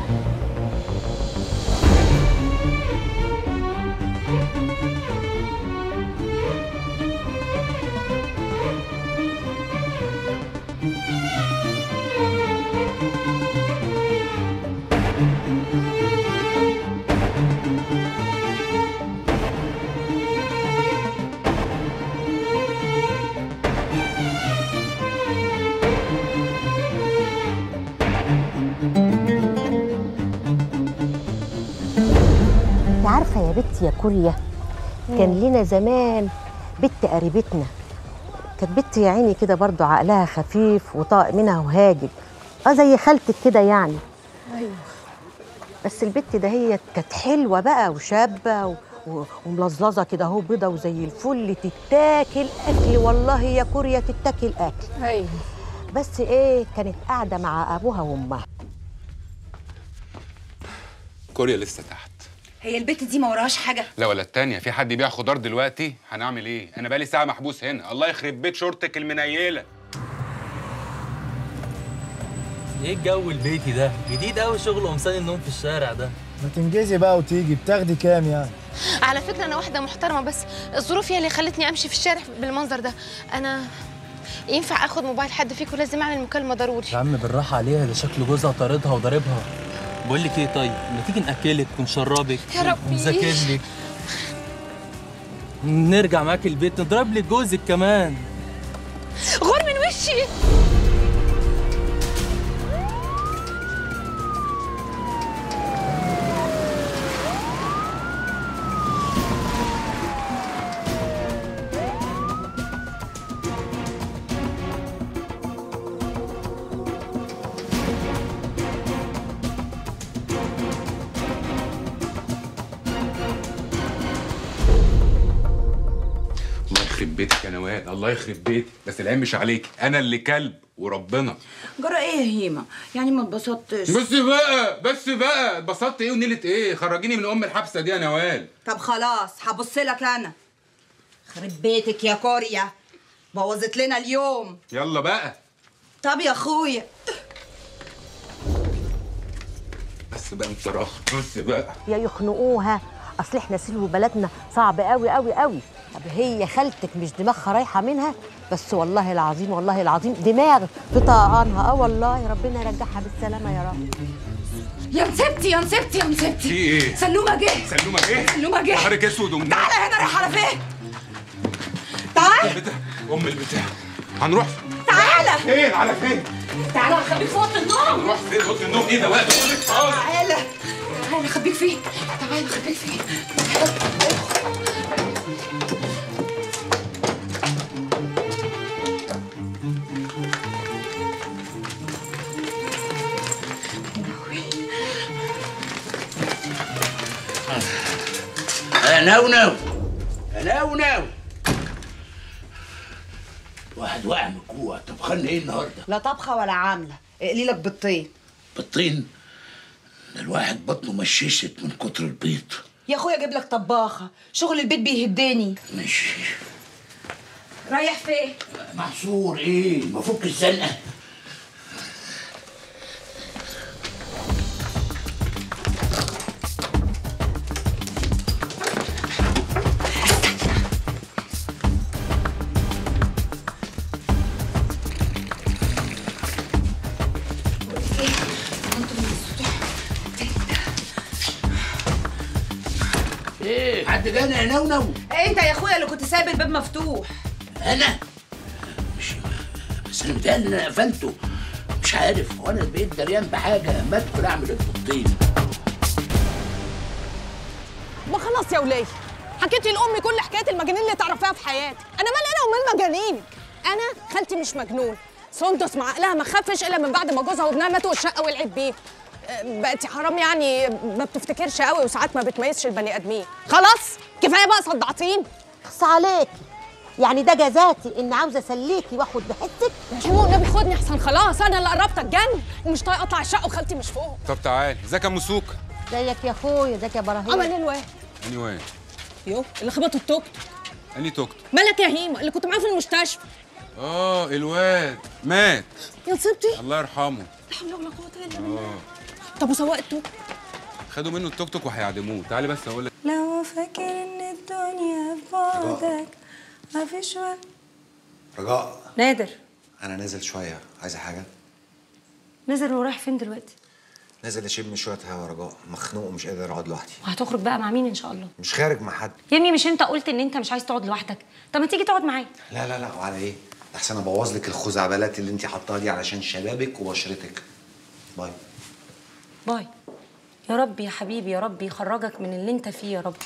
عارفه يا بنتي يا كوريا، كان لنا زمان بنت قريبتنا، كانت بنت يا عيني كده برضو عقلها خفيف وطاق منها وهاجب، اه زي خالتك كده يعني. ايوه. بس البنت ده هي كانت حلوه بقى وشابه و... و... وملظظه كده اهو، بيضه وزي الفل، تتاكل اكل والله يا كوريا، تتاكل اكل. ايوه. بس ايه، كانت قاعده مع ابوها وامها. كوريا لسه تحت. هي البت دي ما وراهاش حاجه؟ لا ولا التانية، في حد يبيع خضار دلوقتي؟ هنعمل ايه؟ انا بقالي ساعة محبوس هنا، الله يخرب بيت شورتك المنيلة. ايه الجو البيتي ده؟ جديد قوي شغل قمصان النوم في الشارع ده. ما تنجزي بقى وتيجي، بتاخدي كام يعني؟ على فكرة أنا واحدة محترمة، بس الظروف هي اللي خلتني أمشي في الشارع بالمنظر ده. أنا ينفع آخد موبايل حد فيكم؟ لازم أعمل مكالمة ضروري. يا عم بالراحة عليها، ده شكل جوزها طاردها وضاربها. بقول لك ايه، طيب ما تيجي ناكلك ونشربك يا ربي ونذاكر لك، نرجع معاك البيت نضرب لك جوزك كمان. غور من وشي. يخرب بيتك يا نوال، الله يخرب بيتك، بس العين مش عليك، انا اللي كلب وربنا. جرى ايه يا هيما؟ يعني ما اتبسطتش؟ بس بقى بس بقى اتبسطت ايه ونيلة ايه؟ خرجيني من ام الحبسه دي يا نوال. طب خلاص هبص لك انا. خرب بيتك يا كوريا، بوظت لنا اليوم. يلا بقى. طب يا اخويا بس بقى بصراحه، بص بقى يا يخنقوها، اصل احنا سلو بلدنا صعب قوي قوي قوي. طب هي خالتك مش دماغها رايحه منها، بس والله العظيم والله العظيم دماغ تطقنها. اه والله ربنا يرجعها بالسلامه يا رب. يا مسبتي يا مسبتي يا مسبتي. في ايه؟ سلومه جه. سلومه جه؟ سلومه جه. نهارك اسود ومنور. تعالى هنا، رايح على فين؟ تعال. البتاع ام البتاع هنروح تعالى. فين؟ على فين؟ تعالى هخبيك في اوضه النوم. هنروح فين؟ اوضه النوم ايه ده وقت؟ تعالى تعالى اخبيك فين؟ تعالى اخبيك فين؟ يا نونو يا نونو، واحد واقع من الجوع. طبخان ايه النهارده؟ لا طبخه ولا عامله، اقلي لك بيضتين. بيضتين؟ ده الواحد بطنه مششت من كتر البيض. يا اخويا اجيب لك طباخه، شغل البيت بيهدني. ماشي. رايح فين؟ محصور ايه؟ مفك الزنقه. ايه؟ حد جانا يا نونو؟ انت يا اخويا اللي كنت سايب الباب مفتوح. انا؟ مش بس انا متهيألي ان انا قفلته، مش عارف، وانا بقيت دريان بحاجه ما ادخل اعمل البطين. ما خلاص يا وليه، حكيتي لامي كل حكايه المجانين اللي تعرفيها في حياتك. انا مال انا ومال مجانين؟ انا خالتي مش مجنون، سندس مع عقلها ما خفش الا من بعد ما جوزها وابنها ماتوا والشقه ولعت بيه. بقتي حرام يعني، ما بتفتكرش قوي وساعات ما بتميزش البني ادمين. خلاص كفايه بقى صدعتين. خص عليكي، يعني ده جزاتي ان عاوزه اسليكي واخد بحسك؟ يا شمو النبي خدني احسن، خلاص انا اللي قربت اتجنن ومش طايقه اطلع الشقه وخالتي مش فوق. طب تعالي، ازيك يا مسوك؟ ازيك يا اخويا، ازيك يا ابراهيم؟ عمل ايه الواد؟ اني وين؟ يو اللي خبط التوك توك. اني توك توك؟ مالك يا هيما اللي كنت معاه في المستشفى؟ اه الواد مات. يا نصيبتي. الله يرحمه. لا حول ولا قوه الا بالله. طب وسواق التوك؟ خدوا منه التوك توك وهيعدموه. تعالي بس اقول لك. لو فاكر ان الدنيا في بعدك مفيش وقت. رجاء نادر انا نازل شويه، عايزه حاجه؟ نزل ورايح فين دلوقتي؟ نازل اشم شويه هوا. رجاء مخنوق ومش قادر اقعد لوحدي. وهتخرج بقى مع مين ان شاء الله؟ مش خارج مع حد. يا ابني مش انت قلت ان انت مش عايز تقعد لوحدك؟ طب ما تيجي تقعد معايا. لا لا لا، وعلى ايه؟ احسن ابوظ لك الخزعبلات اللي انت حطاها دي علشان شبابك وبشرتك. باي باي. يا رب يا حبيبي، يا رب يخرجك من اللي انت فيه يا رب.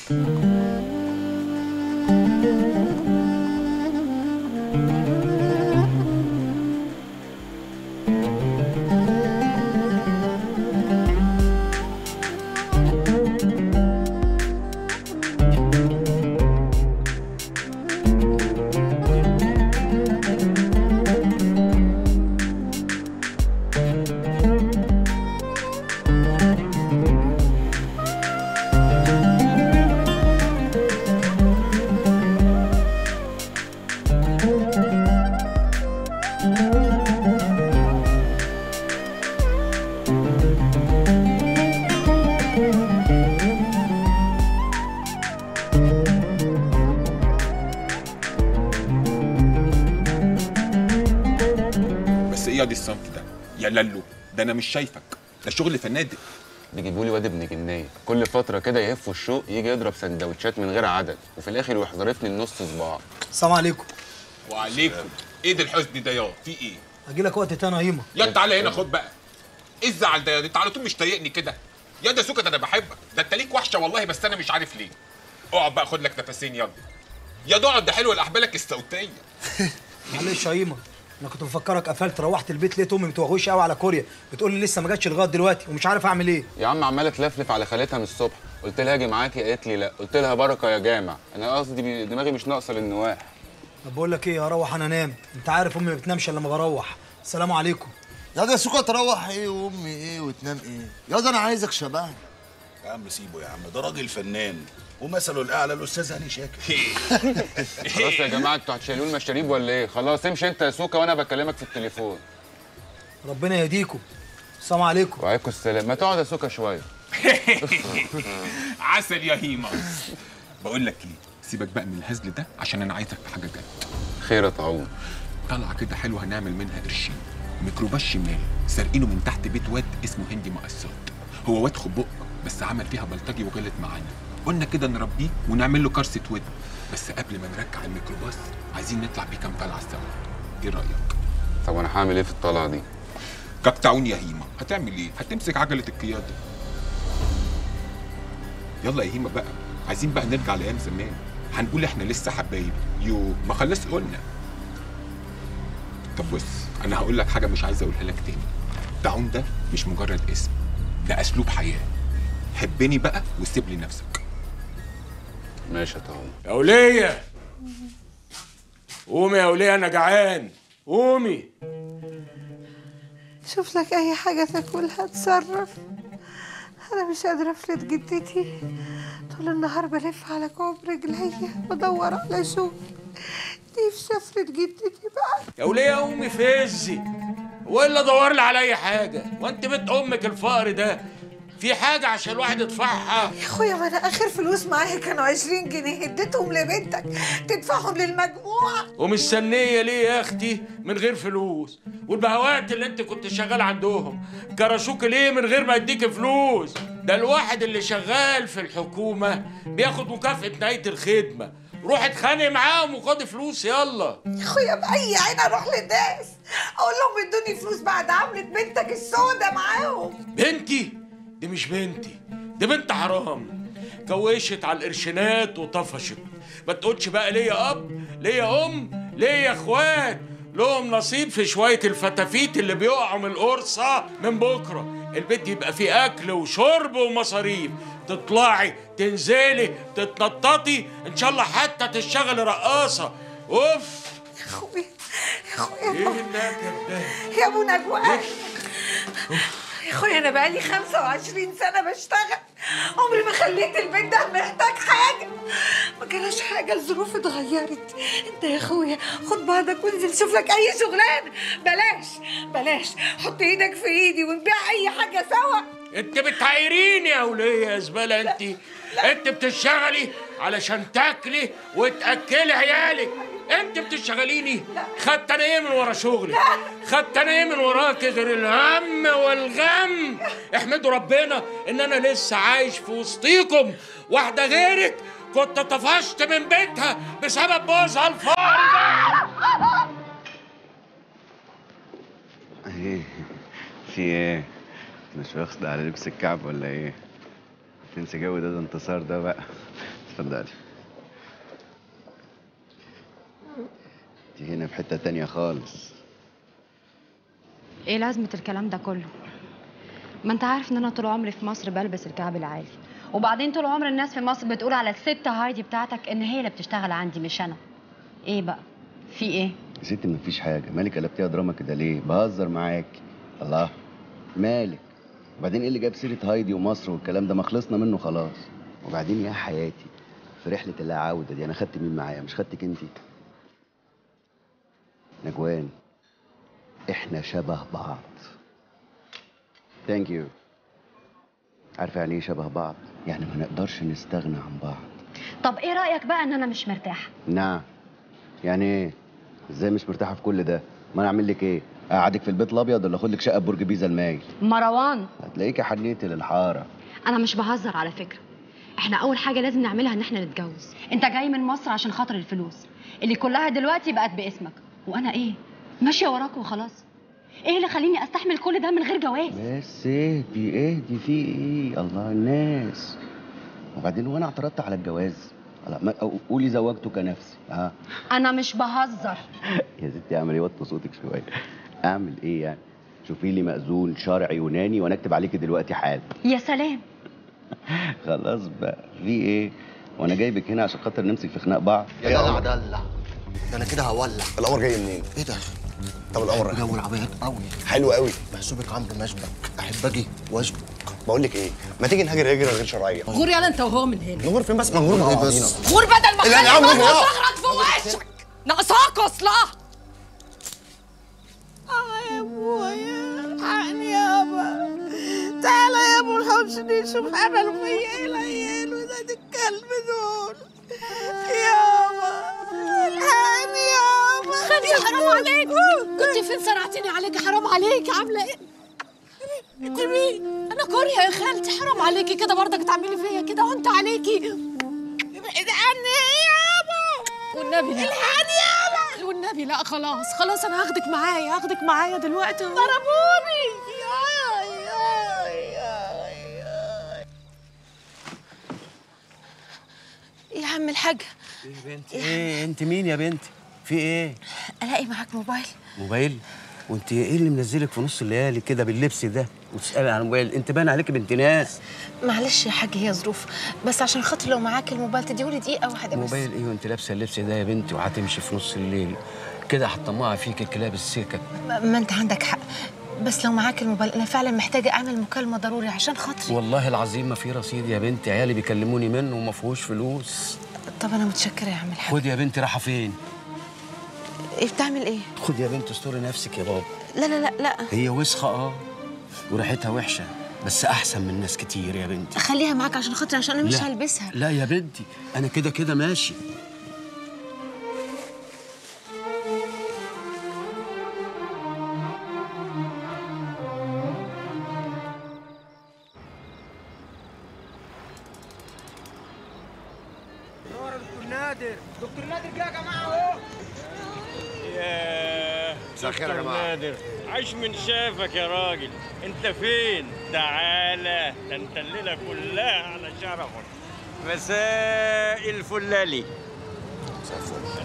يا دي الصمت ده يا لالو، ده انا مش شايفك، ده شغل فنادق. بيجيبوا لي واد ابن جنيه كل فتره كده يهفوا الشوق، يجي يضرب سندوتشات من غير عدد وفي الاخر يحضرفني النص صباع. السلام عليكم. وعليكم. ايه ده الحزن ده يا في ايه؟ اجي لك وقت تاني يا هيما. يا تعالى هنا خد بقى. ايه الزعل ده يا دي؟ انت على طول مش طايقني كده. يا ده سكت، انا بحبك، ده انت ليك وحشه والله، بس انا مش عارف ليه. اقعد بقى خد لك نفسين يلا. يا ده اقعد، ده حلوه لاحبالك الصوتيه. معلش يا هيما، انا كنت مفكرك قفلت. روحت البيت لقيت امي متوغوش قوي على كوريا، بتقول لي لسه ما جاتش لغايه دلوقتي ومش عارف اعمل ايه. يا عم عماله تلفلف على خالتها من الصبح، قلت لها اجي معاكي قالت لي لا، قلت لها بركه يا جامع، انا قصدي دماغي مش ناقصه للنواح. طب بقول لك ايه، هروح انا انام، انت عارف امي ما بتنامش الا لما بروح. السلام عليكم. يا ده سكة تروح ايه وامي ايه وتنام ايه؟ يا ده انا عايزك شبهني. يا عم سيبه يا عم، ده راجل فنان ومثله الاعلى الاستاذ هاني شاكر. خلاص يا جماعه انتوا هتشيلوا لي المشاريب ولا ايه؟ خلاص امشي انت يا سوكا وانا بكلمك في التليفون. ربنا يهديكم. السلام عليكم. وعليكم السلام. ما تقعد يا سوكا شويه. عسل يا هيما. بقول لك ايه، سيبك بقى من الهزل ده عشان انا عايزك في حاجه جد. خير يا طاعون. طلعه كده حلوه هنعمل منها قرشين. ميكروباص شمال سارقينه من تحت بيت واد اسمه هندي مقصات. هو واد خبق بس عمل فيها بلطجي وغلط معانا. قلنا كده نربيه ونعمل له كرسه ود، بس قبل ما نركع الميكروباص عايزين نطلع بيه كام طلعه سوا. ايه رايك؟ طب انا هعمل ايه في الطلعه دي؟ كابتعون يا هيما. هتعمل ايه؟ هتمسك عجله القياده. يلا يا هيما بقى، عايزين بقى نرجع لايام زمان، هنقول احنا لسه حبايب. يو ما خلاص قلنا. طب بص، انا هقول لك حاجه مش عايز اقولها لك تاني. تعون ده مش مجرد اسم، ده اسلوب حياه. حبني بقى وسيب لي نفسك. ماشي يا طاعون. يا وليه قومي يا وليه، انا جعان. قومي شوف لك اي حاجه تاكلها، اتصرف. انا مش قادره افلت جدتي، طول النهار بلف على كوب رجليا بدور على شغل. نفسي افلت جدتي بقى. يا وليه قومي فزي، ولا دور لي على اي حاجه. وانت بنت امك الفقر ده في حاجه عشان الواحد يدفعها؟ يا اخويا ما انا اخر فلوس معايا كانوا عشرين جنيه، اديتهم لبنتك تدفعهم للمجموعه. ومستنيه ليه يا اختي من غير فلوس؟ والبهوات اللي انت كنت شغال عندهم كرشوك ليه من غير ما يديك فلوس؟ ده الواحد اللي شغال في الحكومه بياخد مكافاه نهايه الخدمه. روح اتخانق معاهم وخد فلوس يلا. يا اخويا باي عين اروح للناس اقول لهم ادوني فلوس بعد عملة بنتك السودة معاهم؟ بنتي دي مش بنتي، دي بنت حرام، كوشت على القرشينات وطفشت. ما تقولش بقى ليا اب ليا ام ليا اخوات لهم نصيب في شويه الفتافيت اللي بيقعوا من القرصه من بكره. البيت يبقى فيه اكل وشرب ومصاريف، تطلعي تنزلي تتنططي ان شاء الله حتى تشتغلي رقاصه. اوف يا اخويا يا اخويا ايه النكد ده يا ابو نجوان؟ يا اخويا انا بقالي خمسة وعشرين سنة بشتغل، عمري ما خليت البيت ده محتاج حاجة. ما جراش حاجة، الظروف اتغيرت. انت يا اخويا خد بعضك وانزل شوف لك اي شغلانة. بلاش بلاش حط ايدك في ايدي ونبيع اي حاجة سوا. انت بتعايريني يا وليه يا زباله انت. انت بتشتغلي علشان تاكلي وتاكلي عيالك. انت بتشتغليني. خدت انا ايه من ورا شغلي؟ خدت انا ايه من وراك غير الهم والغم؟ احمدوا ربنا ان انا لسه عايش في وسطيكم. واحده غيرك كنت طفشت من بيتها بسبب جوزها الفقر ده. ايه في ايه؟ مش واخد على لبس الكعب ولا ايه؟ تنسى جو ده, ده انتصار ده بقى. اتفضلي. دي هنا في حتة تانية خالص. ايه لازمة الكلام ده كله؟ ما انت عارف ان انا طول عمري في مصر بلبس الكعب العالي، وبعدين طول عمر الناس في مصر بتقول على الست هايدي بتاعتك ان هي اللي بتشتغل عندي مش انا. ايه بقى؟ في ايه؟ يا ستي مفيش حاجة، مالك قلبتيها دراما كده ليه؟ بهزر معاكي. الله مالك؟ وبعدين ايه اللي جاب سيرة هايدي ومصر والكلام ده؟ ما خلصنا منه خلاص. وبعدين يا حياتي في رحلة اللا عودة دي انا خدت مين معايا؟ مش خدتك انتي؟ نجوان احنا شبه بعض. ثانك يو. عارفه يعني ايه شبه بعض؟ يعني ما نقدرش نستغنى عن بعض. طب ايه رايك بقى ان انا مش مرتاحه؟ نعم. يعني ايه؟ ازاي مش مرتاحه في كل ده؟ ما انا اعمل لك ايه؟ اقعدك في البيت الابيض ولا اخد لك شقه برج بيزا المايل؟ مروان هتلاقيكي حنيتي للحاره. انا مش بهزر على فكره. احنا اول حاجه لازم نعملها ان احنا نتجوز. انت جاي من مصر عشان خاطر الفلوس اللي كلها دلوقتي بقت باسمك، وانا ايه؟ ماشيه وراك وخلاص. ايه اللي خليني استحمل كل ده من غير جواز؟ بس اهدي اهدي في ايه؟ الله الناس. وبعدين وانا اعترضت على الجواز؟ ما قولي زوجتك نفسي. ها انا مش بهزر. يا ستي اعمل ايه؟ وطي صوتك شويه. اعمل ايه يعني؟ شوفي لي مأذون شرعي يوناني وانا اكتب عليكي دلوقتي حالا. يا سلام. خلاص بقى في ايه؟ وانا جايبك هنا عشان خاطر نمسك في خناق بعض؟ يا دلع دلع ده انا كده هولع. القمر جاي منين؟ ايه ده؟ طب القمر جو العربيات قوي. حلو قوي. محسوبك عمرو مسبق. احب اجي واسبق. بقول لك ايه؟ ما تيجي نهاجر هجره غير شرعيه. غور يلا انت وهو من هنا. نغور فين بس؟ ما نغور مع بعضينا. غور بدل ما لا يا عم اخلي تغرق في وشك. ناقصاك اصلا. اه يا ابويا الحقني يابا. تعالى يا ابو الحوش نشوف عملوا فيا ايه العيال ولاد الكلب دول. يابا الحقني يابا. خدي حرام عليك. كنت فين سرعتيني عليكي؟ حرام عليكي. عامله ايه؟ انت مين؟ انا كوريا يا خالتي. حرام عليكي كده برضك تعملي فيا كده وانت عليكي. ابعدي عني يابا. والنبي لا. الحقني يابا. والنبي لا. خلاص خلاص انا هاخدك معايا. هاخدك معايا دلوقتي. ضربوني. ياي ياي ياي. يا عم الحاج. ايه يا بنتي؟ ايه انت مين يا بنتي؟ في ايه؟ الاقي معاك موبايل؟ موبايل؟ وانت ايه اللي منزلك في نص الليالي كده باللبس ده وتسالي عن موبايل؟ انت باين عليكي بنت ناس. معلش يا حاج هي ظروف، بس عشان خاطر لو معاك الموبايل تديهولي دقيقه واحده بس. موبايل ايه وانت لابسه اللبس ده يا بنتي وهتمشي في نص الليل كده؟ هتطمعي فيك كلاب السكك. ما, ما انت عندك حق، بس لو معاك الموبايل انا فعلا محتاجه اعمل مكالمه ضروري عشان خاطري. والله العظيم ما في رصيد يا بنتي، عيالي بيكلموني منه وما فيهوش فلوس. طب انا متشكره يا عم الحاج. خدي يا بنتي. رايحه فين؟ ايه بتعمل ايه؟ خدي يا بنتي استوري نفسك يا بابا. لا لا لا لا. هي وسخه اه وريحتها وحشه بس احسن من ناس كتير يا بنتي. خليها معاك عشان خاطري عشان انا مش لا. هلبسها. لا يا بنتي انا كده كده ماشي. دكتور نادر. دكتور نادر جه يا جماعه اهو. ياه مساء الخير يا جماعة. نادر، عاش من شافك يا راجل. انت فين؟ تعالى، ده انت الليله كلها على شرفك. مساء الفلالي. مساء الفل.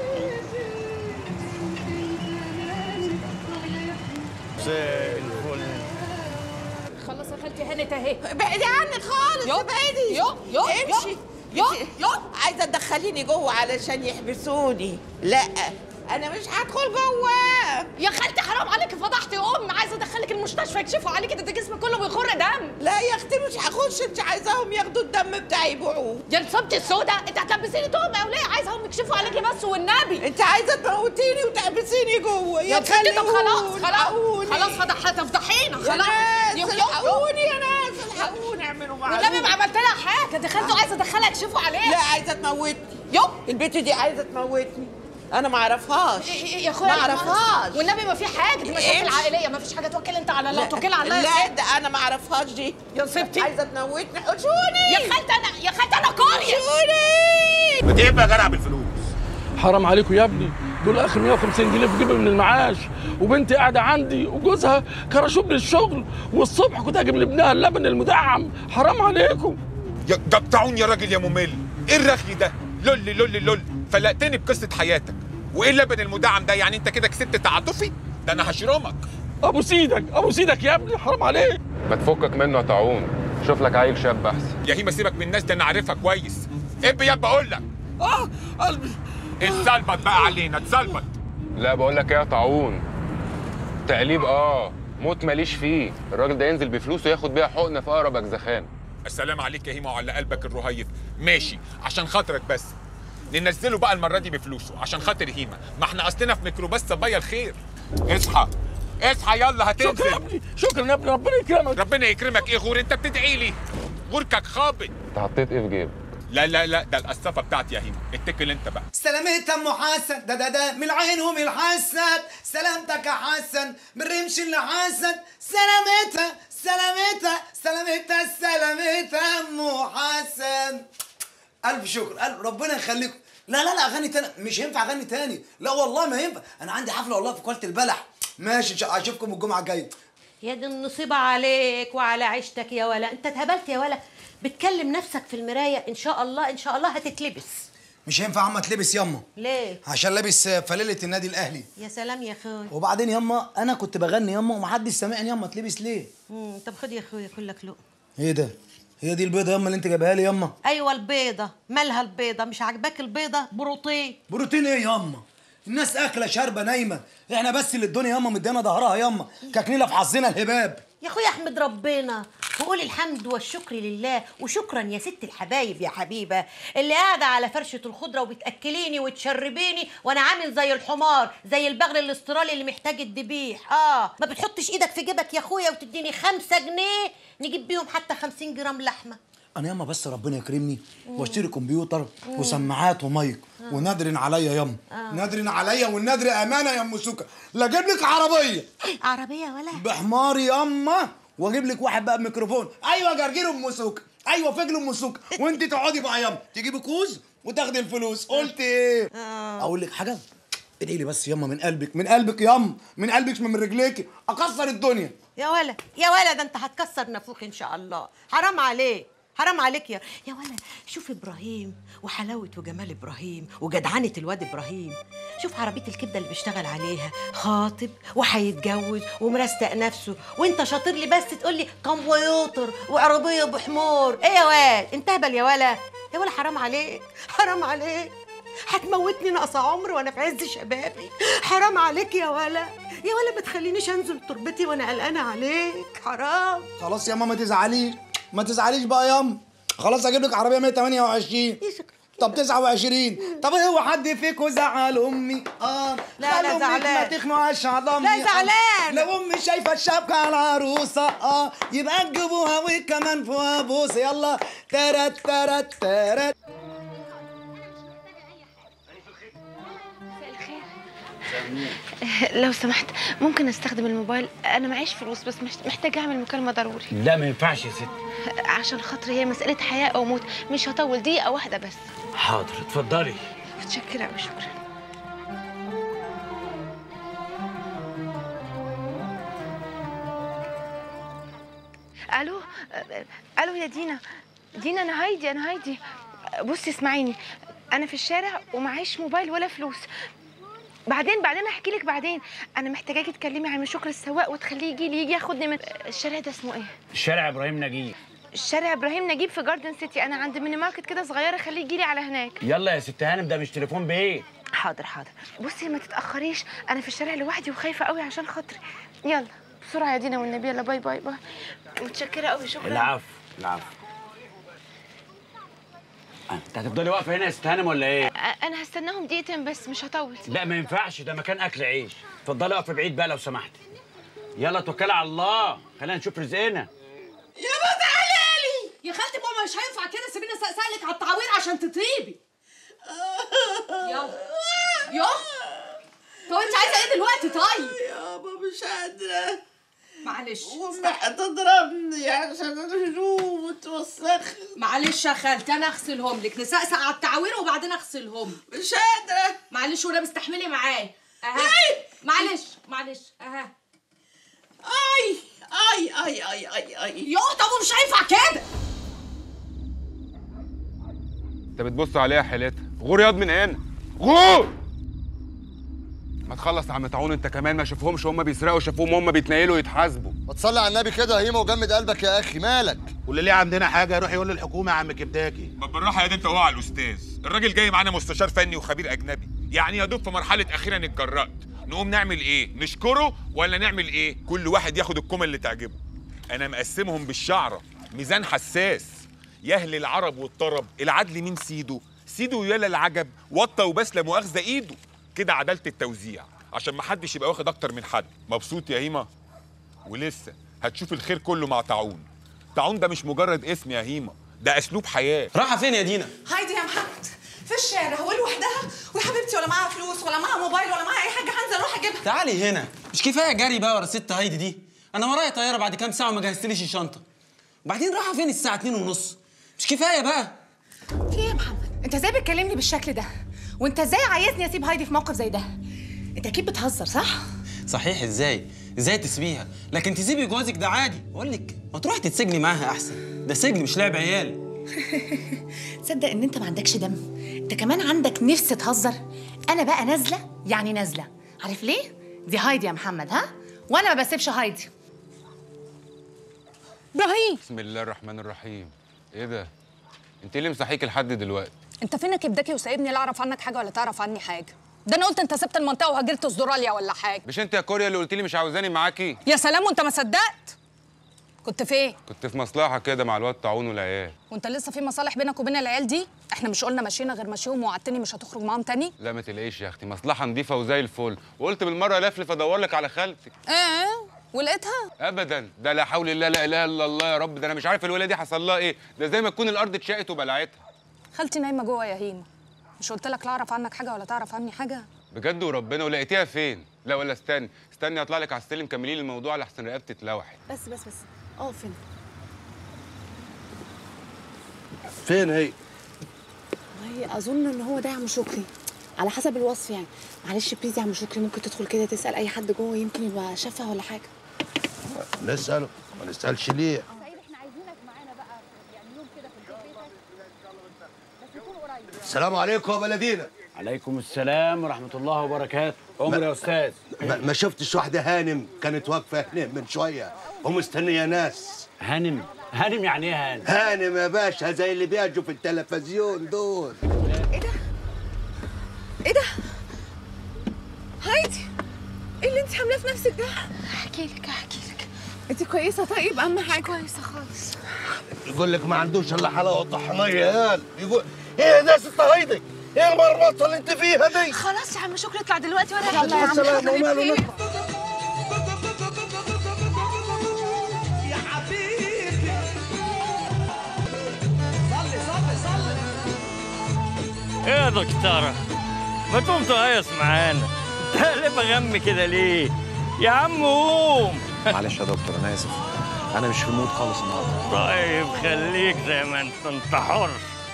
مساء الفل. خلص يا خالتي هانت اهي. ابعدي عني خالص. ابعدي. يو يو امشي. يو يو عايزه تدخليني جوه علشان يحبسوني. لا انا مش هدخل جوه. يا خالتي حرام عليكي، فضحتي ام، عايزه ادخلك المستشفى يكشفوا عليكي، ده جسمك كله بيخر دم. لا يا اختي مش هخش، انت عايزاهم ياخدوا الدم بتاعي يبيعوه. يا نصبتي السودا، انت هتلبسيني تهمه يا وليه؟ عايزاهم يكشفوا عليكي بس والنبي. انت عايزه تموتيني وتحبسيني جوه. يا خالتي طب خلاص خلاص خلاص فضح هتفضحينا خلاص. يا ناس الحقوني يا ناس الحقوني، اعملوا معروف. والنبي ما عملت لها حاجه، دخلت عايزه ادخلها يكشفوا عليها. لا عايزه تموتني. يو البت دي عايزه تموتني، انا ما اعرفهاش يا اخويا ما اعرفهاش والنبي ما في حاجه، دي مشاكل عائليه، ما فيش حاجه توكل انت على الله، توكل على الله. لا ده انا ما اعرفهاش دي. يا نصيبتي عايزه تموتني، حشوني يا خالتي. انا يا خالتي انا قاريه. حشوني. ما تبقى جدع بالفلوس. حرام عليكم يا ابني، دول اخر مية وخمسين جنيه في جيبي من المعاش، وبنتي قاعده عندي وجوزها كرشوب للشغل، والصبح كنت هجيب لابنها اللبن المدعم. حرام عليكم. يا قطعون يا راجل يا ممل، ايه الرغي ده؟ لول لول لول، فلقتني بقصه حياتك. وايه اللبن المدعم ده؟ يعني انت كده كسبت تعاطفي؟ ده انا هشرمك. ابو سيدك ابو سيدك يا ابني، حرام عليك. ما تفكك منه يا طاعون، شوف لك عيل شاب احسن. يا هيما سيبك من الناس دي، انا عارفها كويس. ابي يا بقول لك. اه قلبي. اتظبط بقى علينا، اتظبط. لا بقول لك ايه يا طاعون، تقليب اه موت ماليش فيه. الراجل ده ينزل بفلوسه ياخد بيها حقنه في اقرب اجزخان. السلام عليك يا هيما وعلى قلبك الرهيف. ماشي عشان خاطرك، بس ننزله بقى المره دي بفلوسه عشان خاطر هيما، ما احنا اصلنا في ميكروباص صبايا الخير. اصحى اصحى يلا هتنزل. شكرا يا ابني، شكرا يا ابني، ربنا يكرمك. ربنا يكرمك ايه غور؟ انت بتدعي لي غوركك خابط. انت حطيت ايه في جيبك؟ لا لا لا ده القصافه بتاعتي يا هيما، اتكل انت بقى. سلامت ام حسن، ده ده ده من العين ومن الحسن، سلامتك يا حسن من رمش اللي حسن، سلامتها سلامتها سلامتها سلامتها ام حسن. الف شكر، الف ربنا يخليكم. لا لا لا اغني تاني، مش هينفع اغني تاني، لا والله ما ينفع، انا عندي حفله والله في كوالة البلح. ماشي اشوفكم الجمعه الجايه. يا دي النصيبه عليك وعلى عيشتك يا ولا، انت اتهبلت يا ولا، بتكلم نفسك في المرايه. ان شاء الله ان شاء الله هتتلبس. مش هينفع عم تلبس ياما. ليه؟ عشان لابس فليله النادي الاهلي. يا سلام يا اخويا. وبعدين ياما انا كنت بغني ياما ومحدش سامعني ياما، تلبس ليه؟ امم طب خد يا اخويا كلك لقمه. ايه ده؟ هي دي البيضه ياما اللي انت جايبها لي ياما؟ ايوه البيضه. مالها البيضه؟ مش عاجباك البيضه؟ بروتين. بروتين ايه ياما؟ الناس اكله شاربه نايمه، احنا بس اللي الدنيا ياما مدينا ظهرها ياما، كاكلينا في حظنا الهباب. يا اخويا احمد ربنا وقول الحمد والشكر لله، وشكرا يا ست الحبايب يا حبيبه اللي قاعده على فرشه الخضره وبتاكليني وتشربيني وانا عامل زي الحمار، زي البغل الاسترالي اللي محتاج الذبيح. اه ما بتحطش ايدك في جيبك يا اخويا وتديني خمسة جنيه نجيب بيهم حتى خمسين جرام لحمه. انا ياما بس ربنا يكرمني واشتري كمبيوتر وسماعات ومايك ونادرن عليا ياما، نادرن عليا والنادر امانه يا ام سوكه، لا اجيب لك عربيه عربيه ولا بحماري ياما، واجيب لك واحد بقى بميكروفون. ايوه جرجير ام سوكه، ايوه فجل ام سوكه، وانت تقعدي بقى ياما تجيبي كوز وتاخدي الفلوس. قلت ايه؟ اقول لك حاجه؟ ادعي لي بس ياما من قلبك، من قلبك ياما، من قلبك من رجليكي اكسر الدنيا. يا ولا يا ولا ده انت هتكسر نافوخ ان شاء الله. حرام عليك حرام عليك يا يا ولا. شوف ابراهيم وحلاوه وجمال ابراهيم وجدعنه الواد ابراهيم. شوف عربيه الكبده اللي بيشتغل عليها، خاطب وهيتجوز ومرستق نفسه، وانت شاطر لي بس تقول لي كمبيوتر وعربيه بحمار. ايه يا واد انت هبل يا ولا يا ولا. حرام عليك حرام عليك، هتموتني ناقصه عمر وانا في عز شبابي. حرام عليك يا ولا يا ولا، ما تخلينيش انزل تربتي وانا قلقانه عليك. حرام. خلاص يا ماما ما تزعليش، ما تزعليش بقى ياما، خلاص اجيب لك عربيه مية وتمانية وعشرين. طب تسعة وعشرين. طب هو حد فيكم زعل امي؟ اه لا لا زعلان، ما تخنقش على امي. لا زعلان. لو امي شايفه الشبكه على العروسه اه يبقى تجيبوها وكمان فوقها بوسه. يلا ترت ترت ترت. لو سمحت ممكن استخدم الموبايل؟ انا معيش فلوس بس محتاجه اعمل مكالمه ضروري. لا ما ينفعش يا ست. عشان خاطري هي مساله حياه او موت، مش هطول دقيقه واحده بس. حاضر اتفضلي. متشكره قوي شكرا. الو الو يا دينا. دينا انا هايدي انا هايدي بصي اسمعيني، انا في الشارع ومعيش موبايل ولا فلوس. بعدين بعدين احكي لك بعدين. انا محتاجاكي تكلمي عم شكر السواق وتخليه يجي لي يجي ياخدني من الشارع ده. اسمه ايه؟ شارع ابراهيم نجيب. شارع ابراهيم نجيب في جاردن سيتي. انا عند ميني ماركت كده صغيره، خليه يجي لي على هناك. يلا يا ست هانم، ده مش تليفون بايه؟ حاضر حاضر. بصي ما تتاخريش، انا في الشارع لوحدي وخايفه قوي عشان خاطري. يلا بسرعه يا دينا والنبي. يلا باي باي باي. متشكره قوي. شكرا. العفو العفو. انت هتفضلي واقفه هنا يا ست هانم ولا ايه؟ انا هستناهم دقيقتين بس مش هطول. لا ما ينفعش، ده مكان اكل عيش. اتفضلي اقفي بعيد بقى لو سمحتي. يلا توكلي على الله، خلينا نشوف رزقنا. يابا تعالي لي يا خالتي. ماما مش هينفع كده، سيبيني اسقسقلك على التعوير عشان تطيبي. يلا يلا. طب انت عايزه ايه دلوقتي؟ طيب يابا مش قادره. معلش امي هتضربني عشان الهدوم وتوسخ. معلش يا خالتي انا اغسلهم لك. نسقسق على التعوير وبعدين اغسلهم. مش قادره. معلش ولا مستحملي معايا. اها معلش معلش. اها اي اي اي اي اي اي. يا طب مش هينفع كده. انت بتبص عليها حيلتها. غور ياض من هنا، غور. ما تخلص يا عم طاعون انت كمان. ما شافوهمش هم بيسرقوا، شافوهم هم بيتنيلوا يتحاسبوا. ما تصلي على النبي كده يا هيما وجمد قلبك يا اخي. مالك؟ واللي ليه عندنا حاجه يروح يقول للحكومه يا عم كبداكي. ما بالراحه يا دي انت وقع على الاستاذ. الراجل جاي معانا مستشار فني وخبير اجنبي، يعني يا دوب في مرحله اخيرا اتجرأت. نقوم نعمل ايه؟ نشكره ولا نعمل ايه؟ كل واحد ياخد الكومه اللي تعجبه. انا مقسمهم بالشعره، ميزان حساس. يهل العرب والطرب، العدل مين سيده؟ سيده يلا العجب، وطى وبس لا مؤاخذه ايده. كده عداله التوزيع عشان ما حدش يبقى واخد اكتر من حد. مبسوط يا هيما؟ ولسه هتشوف الخير كله مع طاعون. طاعون ده مش مجرد اسم يا هيما، ده اسلوب حياه. رايحه فين يا دينا؟ هايدي يا محمد في الشارع هو لوحدها ويا حبيبتي ولا معاها فلوس ولا معاها موبايل ولا معاها اي حاجه. هنزل اروح اجيبها. تعالي هنا. مش كفايه جري بقى ورا ست هايدي دي؟ انا ورايا طياره بعد كام ساعه وما جهزتليش الشنطه. وبعدين رايحه فين الساعه اتنين ونص؟ مش كفايه بقى؟ في ايه يا محمد؟ انت ازاي بتكلمني بالشكل ده؟ وانت ازاي عايزني اسيب هايدي في موقف زي ده؟ انت اكيد بتهزر صح؟ صحيح. ازاي؟ ازاي تسيبيها؟ لكن تسيبي جوازك ده عادي. اقول لك ما تروحي تتسجني معاها احسن. ده سجن مش لعب عيال. تصدق ان انت ما عندكش دم؟ انت كمان عندك نفس تهزر. انا بقى نازله يعني نازله. عارف ليه؟ دي هايدي يا محمد. ها؟ وانا ما بسيبش هايدي. ابراهيم. بسم الله الرحمن الرحيم. ايه ده؟ انت ليه مصحيك لحد دلوقتي؟ انت فينك ابداكي وسايبني لا اعرف عنك حاجه ولا تعرف عني حاجه. ده انا قلت انت سبت المنطقه وهاجرت استراليا ولا حاجه. مش انت يا كوريا اللي قلت لي مش عاوزاني معاكي؟ يا سلام وانت ما صدقت. كنت فين؟ كنت في مصلحه كده مع الواد طاعون والعيال. وانت لسه في مصالح بينك وبين العيال دي؟ احنا مش قلنا مشينا غير مشيهم ووعدتني مش هتخرج معاهم تاني؟ لا ما تلاقيش يا اختي، مصلحه نظيفه وزي الفل. وقلت بالمره لفلف ادور لك على خالتك. ايه ولقيتها؟ ابدا. ده لا حول الله لا اله الا الله يا رب. ده انا مش عارف الولاده دي حصل لها ايه. ده زي ما تكون الارض اتشقت وبلعتها. خالتي نايمه جوه يا هيما. مش قلت لك لا اعرف عنك حاجه ولا تعرف عني حاجه؟ بجد وربنا. ولقيتيها فين؟ لا ولا استني استني اطلع لك على السلم كملي لي الموضوع لحسن رقبتي اتلوحت. بس بس بس اه فين؟ فين هي؟ والله اظن ان هو ده يا عم شكري على حسب الوصف يعني. معلش بليز يا عم شكري ممكن تدخل كده تسال اي حد جوه يمكن يبقى شافها ولا حاجه. نساله ما نسالش ليه؟ السلام عليكم يا بلدينا. عليكم السلام ورحمه الله وبركاته. عمر يا استاذ. ما, ما شفتش واحده هانم كانت واقفه هنا من شويه ومستنيه ناس. هانم؟ هانم يعني ايه هانم؟ هانم يا باشا زي اللي بيجوا في التلفزيون دول. ايه ده؟ ايه ده؟ هايدي ايه اللي انت عاملاه في نفسك ده؟ احكي لك احكي لك. انت كويسه؟ طيب اهم حاجه. كويسه خالص. يقول لك ما عندوش الا حلاوه طحنيه يا قال. يقول ايه ده يا ست هايدي؟ ايه المرمطه اللي انت فيها دي؟ خلاص يا عم شكري اطلع دلوقتي ولا يلا يا عم سلام وماله نطلع. يا حبيبي صلي صلي صلي. ايه يا دكتوره؟ ما تقوم تهيص معانا. تقلب غم كده ليه؟ يا عم قوم. معلش يا دكتور انا اسف. انا مش في المود خالص النهارده. طيب خليك زي ما انت انت حر.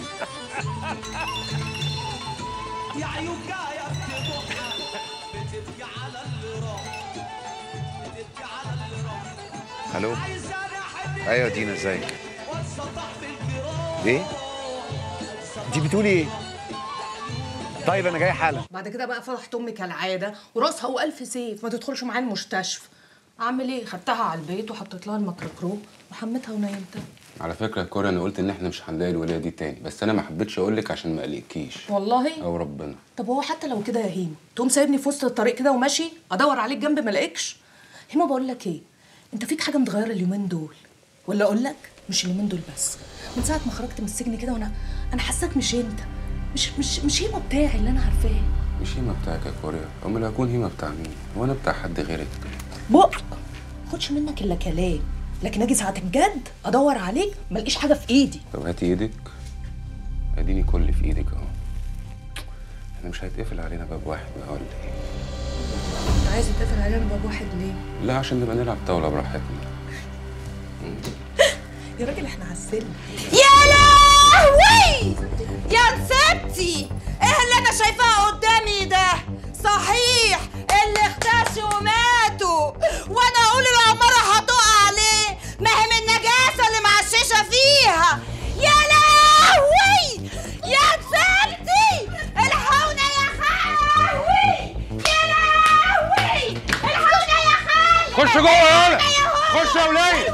يا عيوكا يا بتضحك بتبكي على اللي راح بتبكي على اللي راح. الو. ايوه دينا ازيك؟ ايه؟ انت بتقولي ايه؟ طيب انا جاي حالا. بعد كده بقى فرحت امي كالعاده وراسها والف سيف ما تدخلش معايا المستشفى. اعمل ايه؟ خدتها على البيت وحطيت لها الميكروكروب وحمتها ونيمتها. على فكره يا كوريا انا قلت ان احنا مش هنلاقي الولايه دي تاني، بس انا ما حبيتش اقول لك عشان ما اقلقكيش. والله؟ او ربنا. طب هو حتى لو كده يا هيما تقوم سايبني في وسط الطريق كده وماشي ادور عليك جنب ما الاقيكش؟ هيما بقول لك ايه، انت فيك حاجه متغيره اليومين دول، ولا اقول لك مش اليومين دول بس، من ساعه ما خرجت من السجن كده وانا انا حاساك مش انت، مش مش مش هيما بتاعي اللي انا عارفاه. مش هيما بتاعك يا كوريا، امال هكون هيما بتاع مين؟ هو انا بتاع حد غيرك؟ بق خدش منك الا كلام، لكن اجي ساعه الجد ادور عليك ما الاقيش حاجه في ايدي. طب هاتي ايدك، اديني كل في ايدك اهو. احنا مش هيتقفل علينا باب واحد بقى ولا ايه؟ انت عايز يتقفل علينا باب واحد ليه؟ لا عشان نبقى نلعب طاوله براحتنا. يا راجل احنا على السلم. يا لهوي يا نسبتي، ايه اللي انا شايفاه قدامي ده؟ صحيح اللي اختشوا وماتوا وانا اقول العماره هتقع عليه، ما هي من النجاسه اللي معششه فيها. يا لهوي يا نسبتي، الحقونا يا خاوي، يا لهوي الحقونا يا خاوي. خش جوه يا ولد، خش يا ولاد.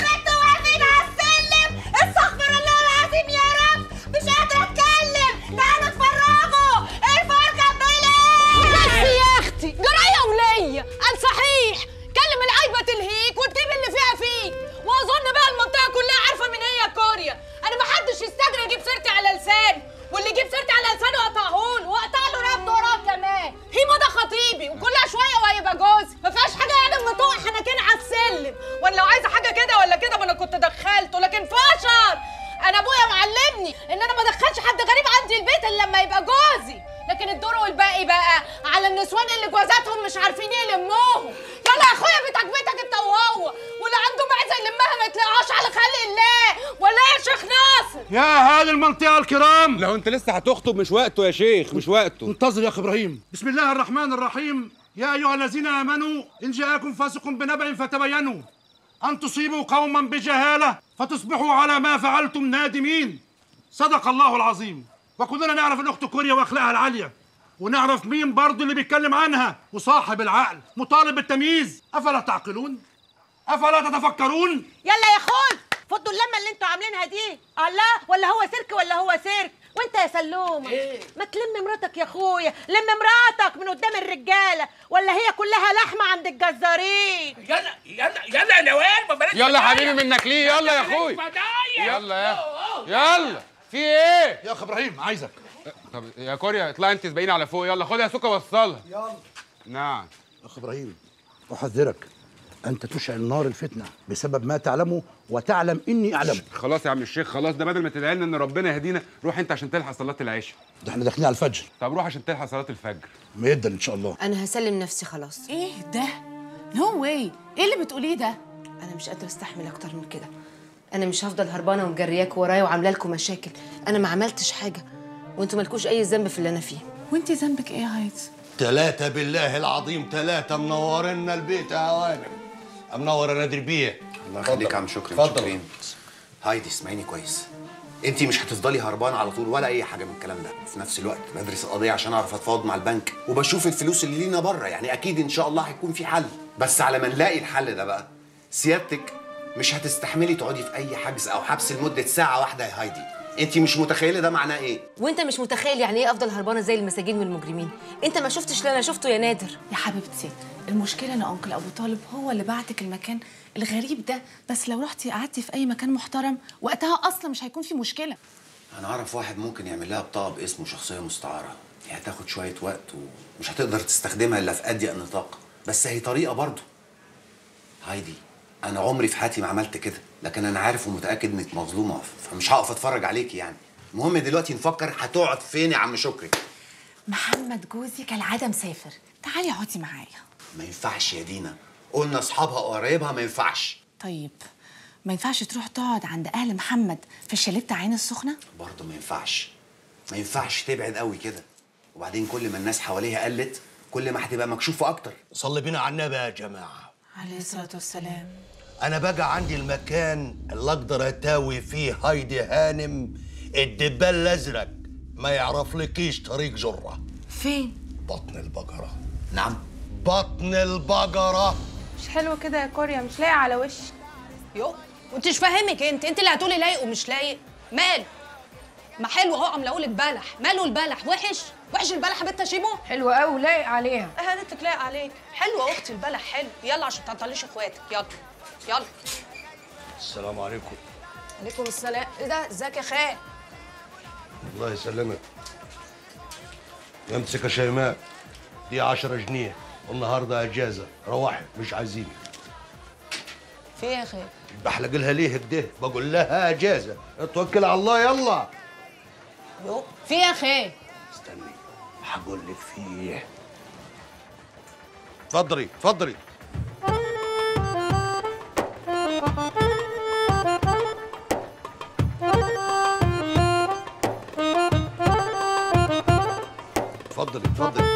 استغفر الله العظيم يا رب، مش قادرة اتكلم، تعالوا اتفرجوا، الفرجة بلاد. بس يا اختي جرايه وليا، قال صحيح كلم العيبه تلهيك وتجيب اللي فيها فيك، واظن بقى المنطقه كلها عارفه مين هي كوريا. انا ما حدش يستجري يجيب سيرتي على لساني، واللي يجيب سيرتي على لسانه اقطعهوله واقطع له رقبته وراه كمان. هيما ده خطيبي وكلها شويه وهيبقى جوزي، ما فيهاش حاجه يعني اما تقع حنكين على السلم، ولا لو عايزه حاجه كده ولا كده ما انا كنت دخلته، لكن فشر. انا ابويا معلمني ان انا ما ادخلش حد غريب عندي البيت الا لما يبقى جوزي، لكن الدور والباقي بقى على النسوان اللي جوازاتهم مش عارفين يلموهم. يلا يا اخويا بيتك بيتك انت وهو، واللي عنده معزه يلمها ما يطلعهاش على خلق الله، ولا يا شيخ ناصر؟ يا اهالي المنطقه الكرام، لو انت لسه هتخطب مش وقته يا شيخ، مش وقته. انتظر يا اخي ابراهيم. بسم الله الرحمن الرحيم. يا ايها الذين امنوا ان جاءكم فاسق بنبأ فتبينوا ان تصيبوا قوما بجهاله فتصبحوا على ما فعلتم نادمين. صدق الله العظيم. وكلنا نعرف الاخت كوريا واخلاقها العاليه، ونعرف مين برضه اللي بيتكلم عنها وصاحب العقل مطالب بالتمييز. افلا تعقلون؟ افلا تتفكرون؟ يلا يا اخوي فضوا اللمه اللي انتوا عاملينها دي، الله ولا هو سيرك ولا هو سيرك. وانت يا سلومه إيه؟ ما تلم مراتك يا اخويا، لم مراتك من قدام الرجاله، ولا هي كلها لحمه عند الجزارين. يلا يلا يلا يا نوال ما بلاش. يلا حبيبي منك ليه؟ يلا يا اخوي يلا يا يلا. في ايه يا اخ ابراهيم؟ عايزك. طب يا كوريا اطلعي انت سبقيني على فوق، يلا خدها يا سوكا وصلها. يلا. نعم اخ ابراهيم، احذرك أنت تشعل نار الفتنة بسبب ما تعلمه وتعلم إني أعلم. خلاص يا عم الشيخ خلاص، ده بدل ما تدعي لنا إن ربنا يهدينا، روح أنت عشان تلحق صلاة العشاء. ده إحنا داخلين على الفجر. طب روح عشان تلحق صلاة الفجر. ميدا إن شاء الله. أنا هسلم نفسي خلاص. إيه ده؟ نو واي، إيه اللي بتقوليه ده؟ أنا مش قادرة أستحمل أكتر من كده. أنا مش هفضل هربانة ومجرياك ورايا وعاملة لكم مشاكل، أنا ما عملتش حاجة، وأنتوا مالكوش أي ذنب في اللي أنا فيه. وأنتِ ذنبك إيه يا هايدي؟ ثلاثة بالله العظيم، ثلاثة منورنا البيت يا هوانم. منور يا نادر بيه. الله يخليك يا عم شكري. اتفضل. هايدي اسمعيني كويس، انت مش هتفضلي هربانه على طول ولا اي حاجه من الكلام ده. في نفس الوقت بدرس القضيه عشان اعرف اتفاوض مع البنك، وبشوف الفلوس اللي لينا بره، يعني اكيد ان شاء الله هيكون في حل. بس على ما نلاقي الحل ده بقى سيادتك مش هتستحملي تقعدي في اي حجز او حبس لمده ساعه واحده يا هايدي. انت مش متخيله ده معناه ايه. وانت مش متخيل يعني ايه افضل هربانه زي المساجين والمجرمين. انت ما شفتش اللي انا شفته يا نادر. يا حبيبتي المشكله ان انكل ابو طالب هو اللي بعتك المكان الغريب ده، بس لو رحتي قعدتي في اي مكان محترم وقتها اصلا مش هيكون في مشكله. انا اعرف واحد ممكن يعمل لها بطاقه باسمه شخصيه مستعاره، هي يعني هتاخد شويه وقت ومش هتقدر تستخدمها الا في اضيق نطاق، بس هي طريقه برضه. هايدي انا عمري في حياتي ما عملت كده، لكن انا عارف ومتاكد انك مظلومه، فمش هقف اتفرج عليكي يعني. المهم دلوقتي نفكر هتقعد فين يا عم شكري. محمد جوزي كالعاده مسافر، تعالي اقعدي معايا. ما ينفعش يا دينا، قلنا اصحابها وقرايبها ما ينفعش. طيب ما ينفعش تروح تقعد عند اهل محمد في الشاليه بتاع عين السخنه؟ برضه ما ينفعش، ما ينفعش تبعد قوي كده. وبعدين كل ما الناس حواليها قلت كل ما هتبقى مكشوفه اكتر. صلي بينا على النبي يا جماعه عليه الصلاه والسلام. انا بقى عندي المكان اللي اقدر اتاوي فيه هايدي هانم الدبال الازرق ما يعرفلكيش طريق جره. فين؟ بطن البقره. نعم بطن البقره. مش حلو كده يا كوريا، مش لاقي على وشي. يو وانتش فاهمك انت انت اللي هتقولي لايق ومش لايق. مال ما حلو اهو، عم اقول لك بلح. ماله البلح؟ وحش وحش البلح يا بنت شيمو؟ حلو قوي ولايق عليها. اه هانتك لايق عليك. حلوه يا اختي البلح حلو. يلا عشان تعطليش اخواتك. يلا يلا. السلام عليكم. عليكم السلام. ايه ده؟ ازيك يا خال؟ الله يسلمك. امسك يا شيماء، دي عشرة جنيه والنهارده اجازه، روحي مش عايزيني. في ايه يا خال؟ بحلق لها ليه كده؟ بقول لها اجازه، اتوكل على الله يلا. يو في ايه يا خال؟ استني هقول لك في ايه. اتفضلي اتفضلي. اتفضلي اتفضلي.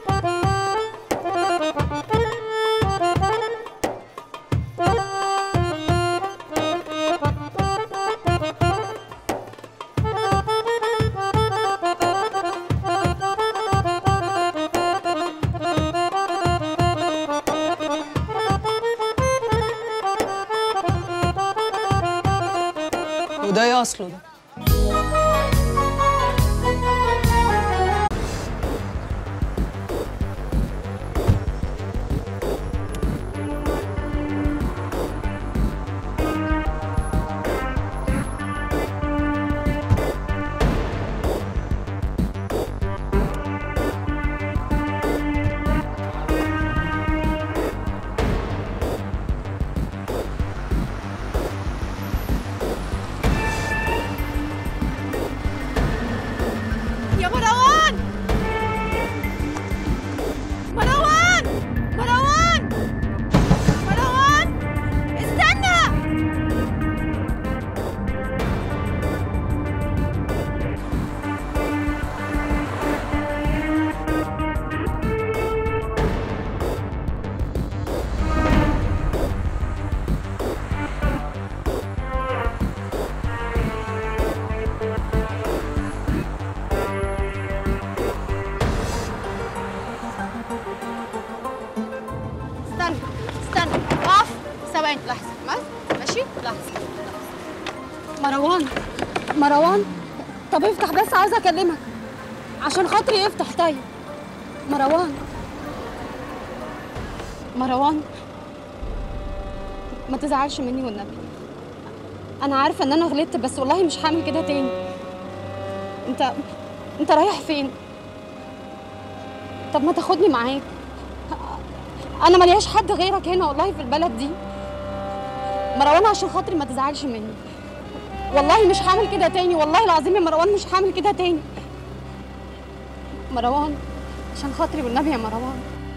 وده ايه اصله ده؟ يا مروان مروان مروان مروان استنى. استنى استنى اقف ثواني لحظة. بس ماشي لحظة. مروان مروان طب افتح بس، عاوزه اكلمك عشان خاطري. افتح طيب. مروان مروان ما تزعلش مني والنبي. انا عارفه ان انا غلطت، بس والله مش هعمل كده تاني. انت انت رايح فين؟ طب ما تاخدني معاك. انا ملياش حد غيرك هنا والله في البلد دي. مروان عشان خاطري ما تزعلش مني، والله مش هعمل كده تاني. والله العظيم يا مروان مش هعمل كده تاني. مروان عشان خاطري والنبي يا مروان.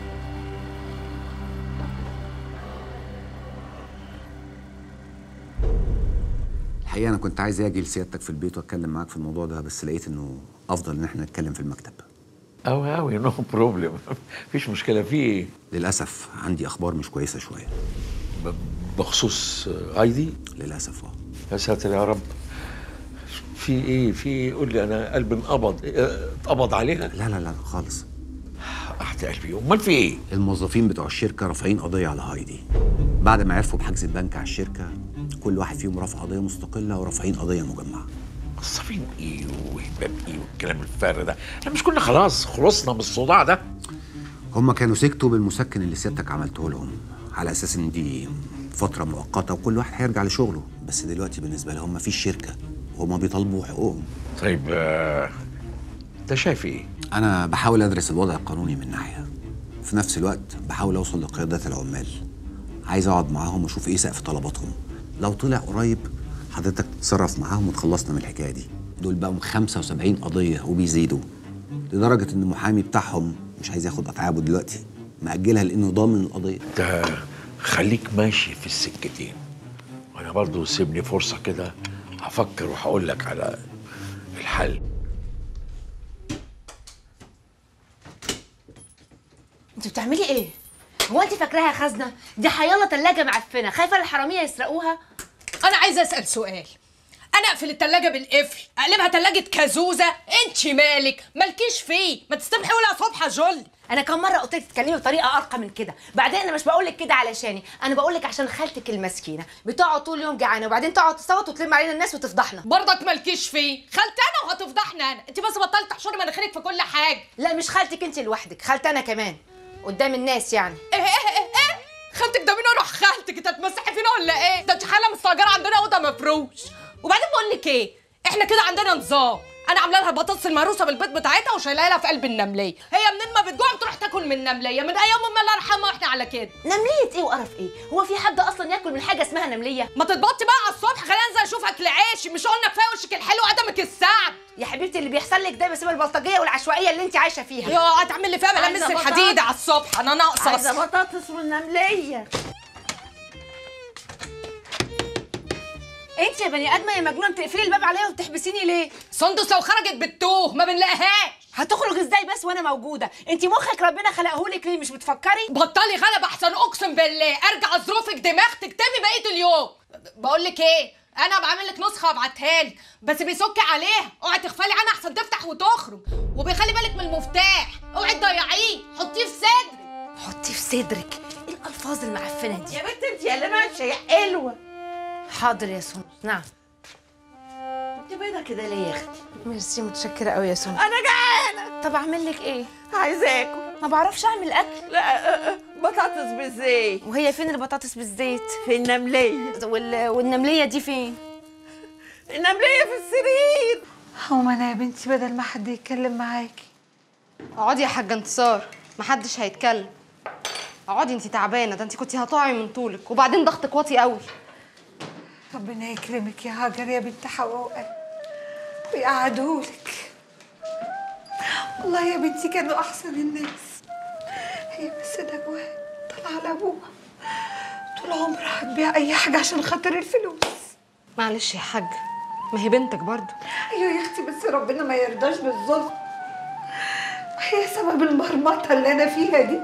الحقيقه انا كنت عايز اجي لسيادتك في البيت واتكلم معاك في الموضوع ده، بس لقيت انه افضل ان احنا نتكلم في المكتب. أوي أوي نو بروبلم. مفيش مشكلة. في إيه؟ للاسف عندي اخبار مش كويسه شويه. بخصوص هايدي؟ للاسف اه. يا ساتر يا رب. في ايه؟ في ايه؟ قول لي. انا قلبي انقبض. اتقبض عليها؟ لا لا لا خالص. قحت قلبي. امال في ايه؟ الموظفين بتوع الشركه رافعين قضيه على هايدي بعد ما عرفوا بحجز البنك على الشركه. كل واحد فيهم رافع قضيه مستقله ورافعين قضيه مجمعه. موظفين ايه وهباب ايه والكلام الفارغ ده؟ احنا مش كنا خلاص خلصنا من الصداع ده؟ هم كانوا سكتوا بالمسكن اللي سيادتك عملته لهم على اساس ان دي فتره مؤقته وكل واحد هيرجع لشغله، بس دلوقتي بالنسبه لهم مفيش شركه وهم بيطالبوا حقوقهم. طيب آه، انت شايف ايه؟ انا بحاول ادرس الوضع القانوني من ناحيه، في نفس الوقت بحاول اوصل لقيادات العمال. عايز اقعد معاهم واشوف ايه سقف طلباتهم. لو طلع قريب حضرتك تتصرف معاهم وتخلصنا من الحكايه دي. دول بقوا خمسة وسبعين قضيه وبيزيدوا، لدرجه ان المحامي بتاعهم مش عايز ياخد اتعابه دلوقتي، مأجلها لانه ضامن القضيه. انت خليك ماشي في السكتين، وانا برضو سيبني فرصه كده هفكر وهقول لك على الحل. انت بتعملي ايه؟ هو انت فاكراها خزنه؟ دي حيالة تلاجه معفنه، خايفه الحراميه يسرقوها؟ انا عايزه اسال سؤال. انا اقفل التلاجة بالقفل، اقلبها تلاجة كازوزة؟ انت مالك؟ مالكيش فيه، ما تستبحي ولا صبحة جل. انا كم مره قلت لك تتكلمي بطريقه ارقى من كده. بعدين انا مش بقول لك كده علشاني، انا بقول لك عشان خالتك المسكينه بتقعد طول اليوم جعانه وبعدين تقعد تصوت وتلم علينا الناس وتفضحنا. برضك مالكيش فيه، خالتي انا وهتفضحنا انا. انت بس بطلت تحشري مناخيرك في كل حاجه. لا مش خالتك انت لوحدك، خالتي انا كمان قدام الناس يعني. ايه ايه ايه ايه خالتك ده مين؟ اروح خالتك انت هتمسحي فينا ولا ايه؟ ده انت حاله مستاجره عندنا اوضه مفروش. وبعدين بقول لك ايه، احنا كده عندنا نظام. انا عامله لها البطاطس المهروسه بالبيض بتاعتها وشايلاها لها في قلب النمليه، هي منين ما بتجوع بتروح تاكل من النمليه من ايام امي الله يرحمها واحنا على كده. نمليه ايه وقرف ايه؟ هو في حد اصلا ياكل من حاجه اسمها نمليه؟ ما تتبطي بقى على الصبح، خلينا انزل اشوف اكل عيشي. مش قلنا كفايه وشك الحلو وقدمك السعد؟ يا حبيبتي اللي بيحصل لك ده بسبب البلطجيه والعشوائيه اللي انت عايشه فيها. يا هتعمل لي فيها بلمس الحديد على الصبح، انا ناقصه. عايزه بطاطس والنمليه. انت يا بني ادمه يا مجنونه بتقفلي الباب عليا وبتحبسيني ليه؟ سندس لو خرجت بتوه ما بنلاقيهاش. هتخرج ازاي بس وانا موجوده؟ انت مخك ربنا خلقهولك ليه؟ مش بتفكري؟ بطلي غلب احسن، اقسم بالله ارجع ظروفك دماغ تكتبي بقيه اليوم. بقول لك ايه، انا بعمل لك نسخه ابعتها لك بس بيسك عليها، اوعي تغفلي عنها احسن تفتح وتخرج. وبيخلي بالك من المفتاح، اوعي تضيعيه، حطيه في صدرك. حطيه في صدرك؟ ايه الالفاظ المعفنه دي؟ يا بنت انت يا اللي ماشيه يا حلوه. حاضر يا سون. نعم. انت بيضه كده ليه يا اختي؟ ميرسي متشكره قوي يا سون. انا جعانه. طب اعمل لك ايه؟ عايزه اكل. ما بعرفش اعمل اكل. لا بطاطس بالزيت. وهي فين البطاطس بالزيت؟ في النمليه. وال... والنمليه دي فين؟ النمليه في السرير. هو انا يا بنتي بدل ما حد يتكلم معاكي. اقعدي يا حاجه انتصار، محدش هيتكلم. اقعدي انت تعبانه، ده انت كنتي هتقعي من طولك وبعدين ضغطك واطي قوي. ربنا يكرمك يا هاجر يا بنت حواء ويقعدهولك. والله يا بنتي كانوا احسن الناس. هي بس نجوى طلع على ابوها طول عمرها هتبيع اي حاجه عشان خاطر الفلوس. معلش يا حاجه، ما هي بنتك برضه. ايوه يا اختي بس ربنا ما يرضاش بالظلم، وهي سبب المرمطه اللي انا فيها دي.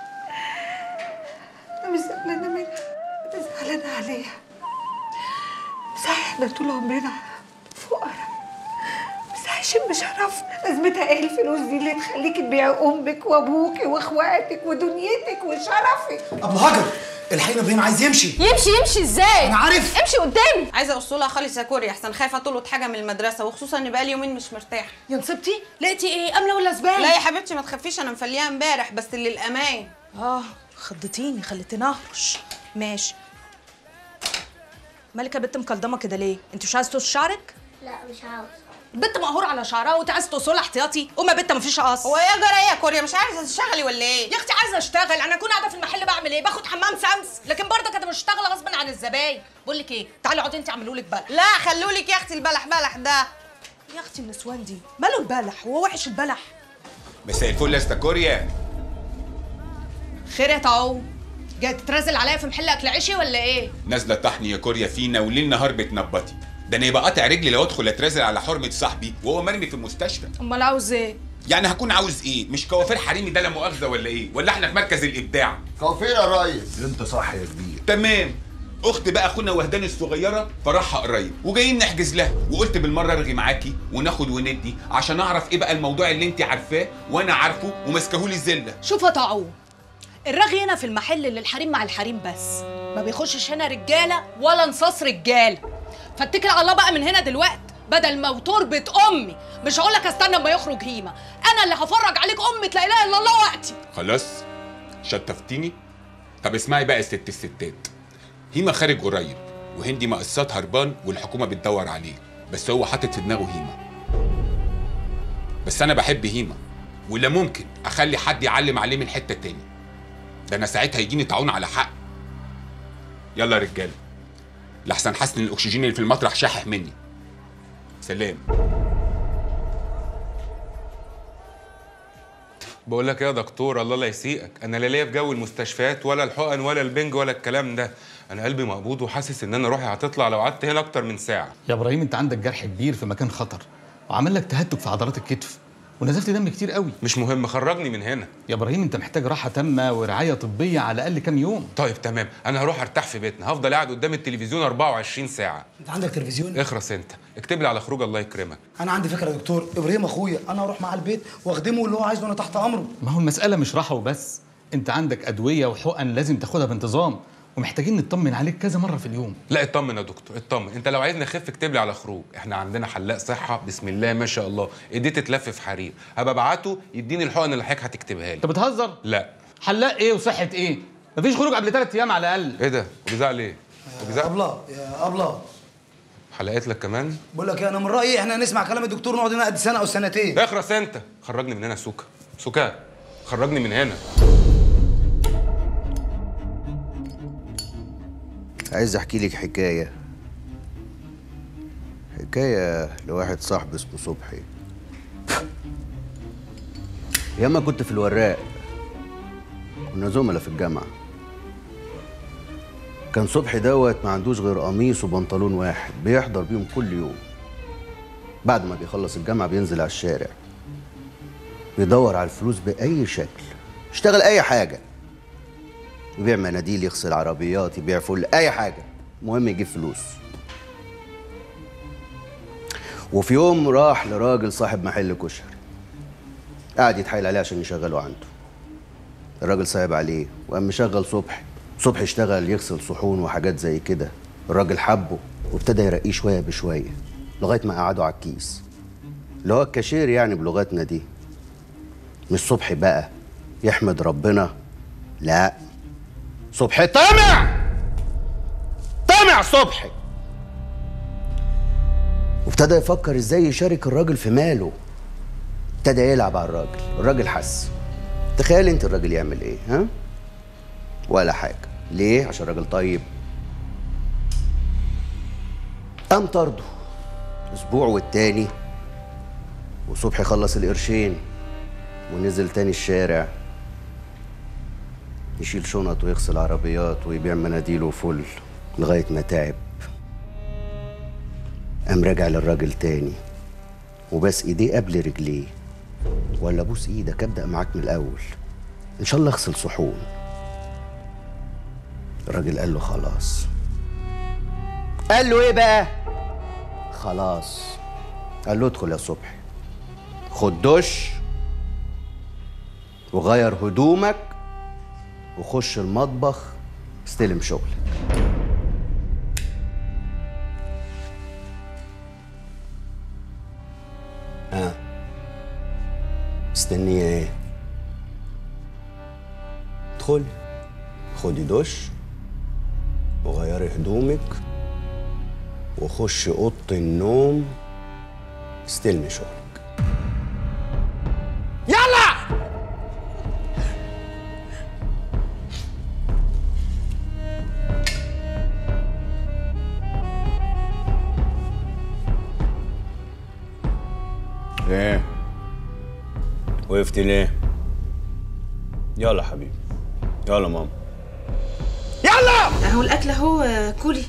انا مش زعلانه منها، انا زعلانه عليها. صحيح احنا طول عمرنا فقراء بس عايشين بشرفنا. لازمتها ايه الفلوس دي اللي تخليكي تبيعي امك وابوكي واخواتك ودنيتك وشرفك؟ ابو هاجر الحقيقه ابراهيم عايز يمشي. يمشي يمشي ازاي؟ انا عارف. امشي قدامي. عايزه اوصلها خالص يا كوري احسن خايفه تلقط حاجه من المدرسه، وخصوصا ان بقالي يومين مش مرتاحه. يا نصيبتي لقيتي ايه، امله ولا زباله؟ لا يا حبيبتي ما تخافيش، انا مفليها امبارح بس للامان. اه خضتيني خليتيني اهرش. ماشي. مالك يا بنت مكلضمه كده ليه؟ انت مش عايزه تقص شعرك؟ لا مش عاوز. البنت مقهوره على شعرها وانت عايزه تقصلها احتياطي؟ قومي يا بنت مفيش قص. هو ايه يا جرى يا كوريا مش عايزه تشتغلي ولا ايه؟ يا اختي عايزه اشتغل، انا اكون قاعده في المحل بعمل ايه؟ باخد حمام سمس، لكن برضك انا مش شغاله غصب عن الزباين. بقول لك ايه، تعالي اقعدي انت اعملوا لك بلح. لا خلوا لك يا اختي البلح بلح ده. يا اختي النسوان دي ماله البلح؟ هو وحش البلح؟ مساء الفل يا استا كوريا. خير يا طاو، جاي تترازل عليا في محل اكل عيشي ولا ايه؟ نازله طحني يا كوريا فينا وليل نهار بتنبطي. ده انا يبقى قاطع رجلي لو ادخل اترازل على حرمه صاحبي وهو مرمي في المستشفى. امال عاوز ايه؟ يعني هكون عاوز ايه؟ مش كوافير حريمي ده لا مؤاخذه ولا ايه؟ ولا احنا في مركز الابداع؟ كوافير يا ريس. انت صح يا كبير. تمام. اخت بقى اخونا وهدان الصغيره فرحها قريب وجايين نحجز لها، وقلت بالمره ارغي معاكي وناخد وندي عشان اعرف ايه بقى الموضوع اللي انت عارفاه وانا عارفه وماسكهولي الزله. شوف يا طاعون، الرغي هنا في المحل للحريم مع الحريم بس، ما بيخشش هنا رجاله ولا نصاص رجاله. فاتكل على الله بقى من هنا دلوقتي، بدل ما وتربة امي مش هقول لك استنى اما يخرج هيما، انا اللي هفرج عليك امة لا اله الا الله وقتي. خلاص شتفتيني. طب اسمعي بقى يا ست الستات، هيما خارج قريب وهندي مقصات هربان والحكومه بتدور عليه، بس هو حاطط في دماغه هيما. بس انا بحب هيما ولا ممكن اخلي حد يعلم عليه من حته تاني، ده انا ساعتها يجيني طاعون على حق. يلا يا رجاله لحسن حاسس ان الاكسجين اللي في المطرح شاحح مني. سلام. بقول لك ايه يا دكتور، الله لا يسيئك، انا لا ليا في جو المستشفيات ولا الحقن ولا البنج ولا الكلام ده، انا قلبي مقبوض وحاسس ان انا روحي هتطلع لو قعدت هنا اكتر من ساعه. يا ابراهيم انت عندك جرح كبير في مكان خطر وعامل لك تهتك في عضلات الكتف، ونزفت دم كتير قوي. مش مهم، خرجني من هنا. يا ابراهيم انت محتاج راحه تامه ورعايه طبيه على الاقل كام يوم. طيب تمام، انا هروح ارتاح في بيتنا، هفضل قاعد قدام التلفزيون أربعة وعشرين ساعه. انت عندك تلفزيون؟ اخرس انت، اكتب لي على خروج الله يكرمك. انا عندي فكره يا دكتور، ابراهيم اخويا، انا اروح معاه البيت واخدمه اللي هو عايزه وانا تحت امره. ما هو المساله مش راحه وبس، انت عندك ادويه وحقن لازم تاخدها بانتظام، ومحتاجين نطمن عليك كذا مره في اليوم. لا اطمن يا دكتور اطمن، انت لو عايزني اخف اكتب لي على خروج، احنا عندنا حلاق صحه بسم الله ما شاء الله، ايديه تتلف في حرير، هبقى ابعته يديني الحقن اللي حضرتك هتكتبها لي. انت بتهزر؟ لا. حلاق ايه وصحه ايه؟ مفيش خروج قبل ثلاث ايام على الاقل. ايه ده؟ وبيزعل ليه؟ يا ابله يا ابله حلقت لك كمان؟ بقول لك ايه، انا من رايي احنا نسمع كلام الدكتور نقعد هنا قد سنه او سنتين. اخرس انت، خرجني من هنا سوكا سوكا، خرجني من هنا. عايز احكي لك حكايه حكايه لواحد صاحبي اسمه صبحي. ياما كنت في الوراق، كنا زملاء في الجامعه. كان صبحي دوت ما عندوش غير قميص وبنطلون واحد بيحضر بيهم كل يوم. بعد ما بيخلص الجامعه بينزل على الشارع بيدور على الفلوس باي شكل، يشتغل اي حاجه، يبيع مناديل، يغسل عربيات، يبيع فل، اي حاجه، المهم يجيب فلوس. وفي يوم راح لراجل صاحب محل كشري، قعد يتحايل عليه عشان يشغله عنده. الراجل صعب عليه وقام مشغل صبحي. صبحي اشتغل يغسل صحون وحاجات زي كده. الراجل حبه وابتدى يرقيه شويه بشويه لغايه ما قعده على الكيس، اللي هو الكاشير يعني بلغتنا دي. مش صبحي بقى يحمد ربنا، لا، صبحي طمع طمع صبحي، وابتدى يفكر ازاي يشارك الراجل في ماله. ابتدى يلعب على الراجل. الراجل حس. تخيل انت الراجل يعمل ايه؟ ها؟ ولا حاجه. ليه؟ عشان الراجل طيب. قام طرده اسبوع والتاني، وصبحي خلص القرشين ونزل تاني الشارع يشيل شنط ويغسل عربيات ويبيع مناديل وفل لغايه ما تعب. قام راجع للراجل تاني وباس ايديه قبل رجليه. ولا بوس ايدك، ابدا معاك من الاول، ان شاء الله اغسل صحون. الراجل قال له خلاص. قال له ايه بقى؟ خلاص. قال له ادخل يا صبحي، خد دش وغير هدومك وخش المطبخ استلم شغلك. ها مستنيه ايه؟ ادخلي خدي دش وغيري هدومك وخشي اوضه النوم استلمي شغلك. يلا ايه؟ وقفت ليه؟ يلا حبيبي، يلا ماما. يلا اهو الاكل اهو، كلي.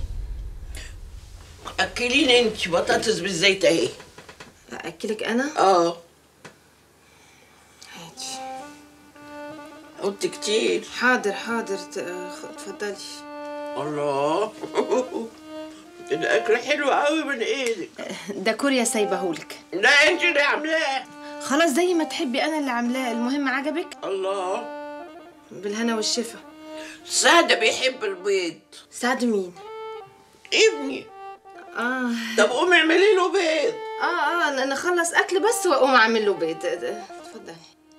اكليني انت بطاطس بالزيت اهي. اكلك انا؟ اه. هاتي. قلت كتير. حاضر حاضر، اتفضلي. الله الاكل حلو قوي من ايدك. ده كوريا سايبهولك. لا انت اللي عاملاه. خلاص زي ما تحبي، انا اللي عاملاه، المهم عجبك؟ الله بالهنا والشفا. سعد بيحب البيض. سعد مين؟ ابني. اه طب قومي اعملي له بيض. اه اه انا اخلص اكل بس واقوم اعمل له بيض. اتفضلي.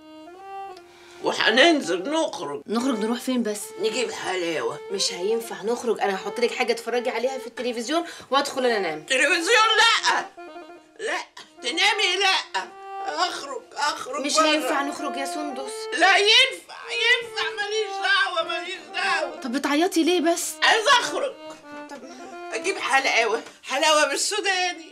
وهننزل نخرج. نخرج نروح فين بس؟ نجيب حلاوه. مش هينفع نخرج، انا هحط لك حاجه تتفرجي عليها في التلفزيون وادخل انا انام. تلفزيون لا لا تنامي لا. اخرج اخرج مش برا. هينفع نخرج يا سندس. لا ينفع ينفع ماليش دعوه ماليش دعوه. طب بتعيطي ليه بس؟ عايزه اخرج. طب اجيب حلاوه حلاوه بالسوداني.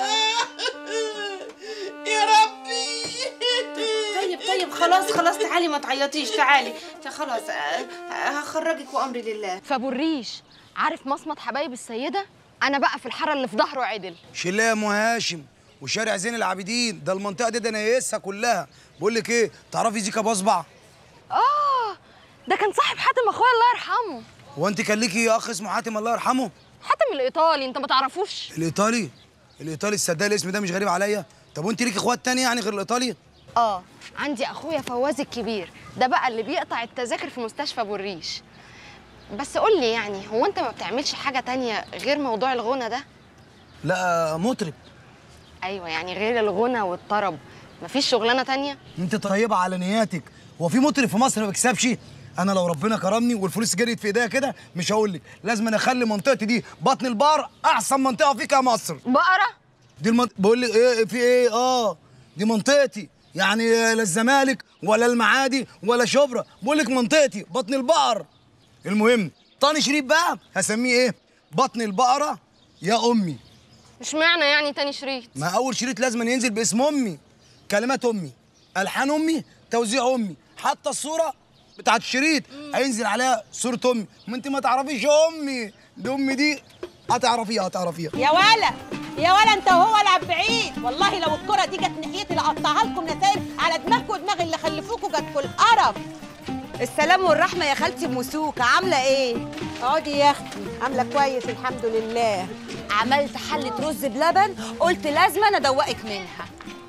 يا ربي. طيب طيب خلاص خلاص تعالي ما تعيطيش، تعالي خلاص هخرجك وامري لله. فابو الريش عارف مصمت حبايب السيده؟ انا بقى في الحاره اللي في ظهره عدل. شيلها يا ام هاشم وشارع زين العابدين، ده المنطقه دي ده انا قايسها كلها. بقول لك ايه، تعرفي زيكا بصبع؟ اه ده كان صاحب حاتم اخويا الله يرحمه. هو انت كان ليكي اخ اسمه حاتم الله يرحمه؟ حاتم الايطالي، انت ما تعرفوش؟ الايطالي؟ الايطالي الصدق الاسم ده مش غريب عليا. طب وانت ليكي اخوات تاني يعني غير الايطالي؟ اه عندي اخويا فواز الكبير، ده بقى اللي بيقطع التذاكر في مستشفى ابو الريش. بس قول لي يعني، هو انت ما بتعملش حاجه تانية غير موضوع الغنى ده؟ لا مطرب. ايوه يعني غير الغنى والطرب مفيش شغلانه تانية؟ انت طيبه على نياتك. هو في مطرب في مصر ما بيكسبش؟ انا لو ربنا كرمني والفلوس جريت في ايديا كده مش هقول لك، لازم انا اخلي منطقتي دي بطن البقر احسن منطقه فيك يا مصر. بقره؟ دي المنطقه بقول لك ايه في ايه اه دي منطقتي، يعني لا الزمالك ولا المعادي ولا شبرا، بقول لك منطقتي بطن البقر. المهم طاني شريف بقى هسميه ايه؟ بطن البقره يا امي. اشمعنى يعني تاني شريط؟ ما اول شريط لازم ينزل باسم امي، كلمات امي، الحان امي، توزيع امي، حتى الصوره بتاعت الشريط هينزل عليها صوره امي. ما انت ما تعرفيش امي دي، امي دي هتعرفيها هتعرفيها يا ولا يا ولا انت وهو العب بعيد، والله لو الكره دي جت ناحيتي لقطعها لكم نتايم على دماغكم ودماغ اللي خلفوكوا جاتكوا القرف. السلام والرحمه يا خالتي موسوكه، عامله ايه؟ اقعدي يا اختي. عامله كويس الحمد لله. عملت حله رز بلبن، قلت لازم انا ادوقك منها.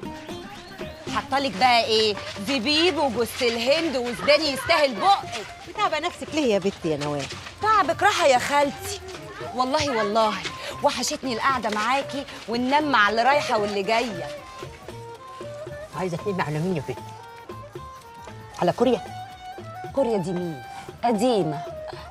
حطالك بقى ايه؟ زبيب وجوز الهند وزداني يستاهل بقك. بتعبى نفسك ليه يا بنتي يا نوال؟ تعبك راحه يا خالتي. والله والله وحشتني القعده معاكي والنم على اللي رايحه واللي جايه. عايزه تنمي على مين يا بنتي؟ على كوريا؟ كوريا دي مين؟ قديمه.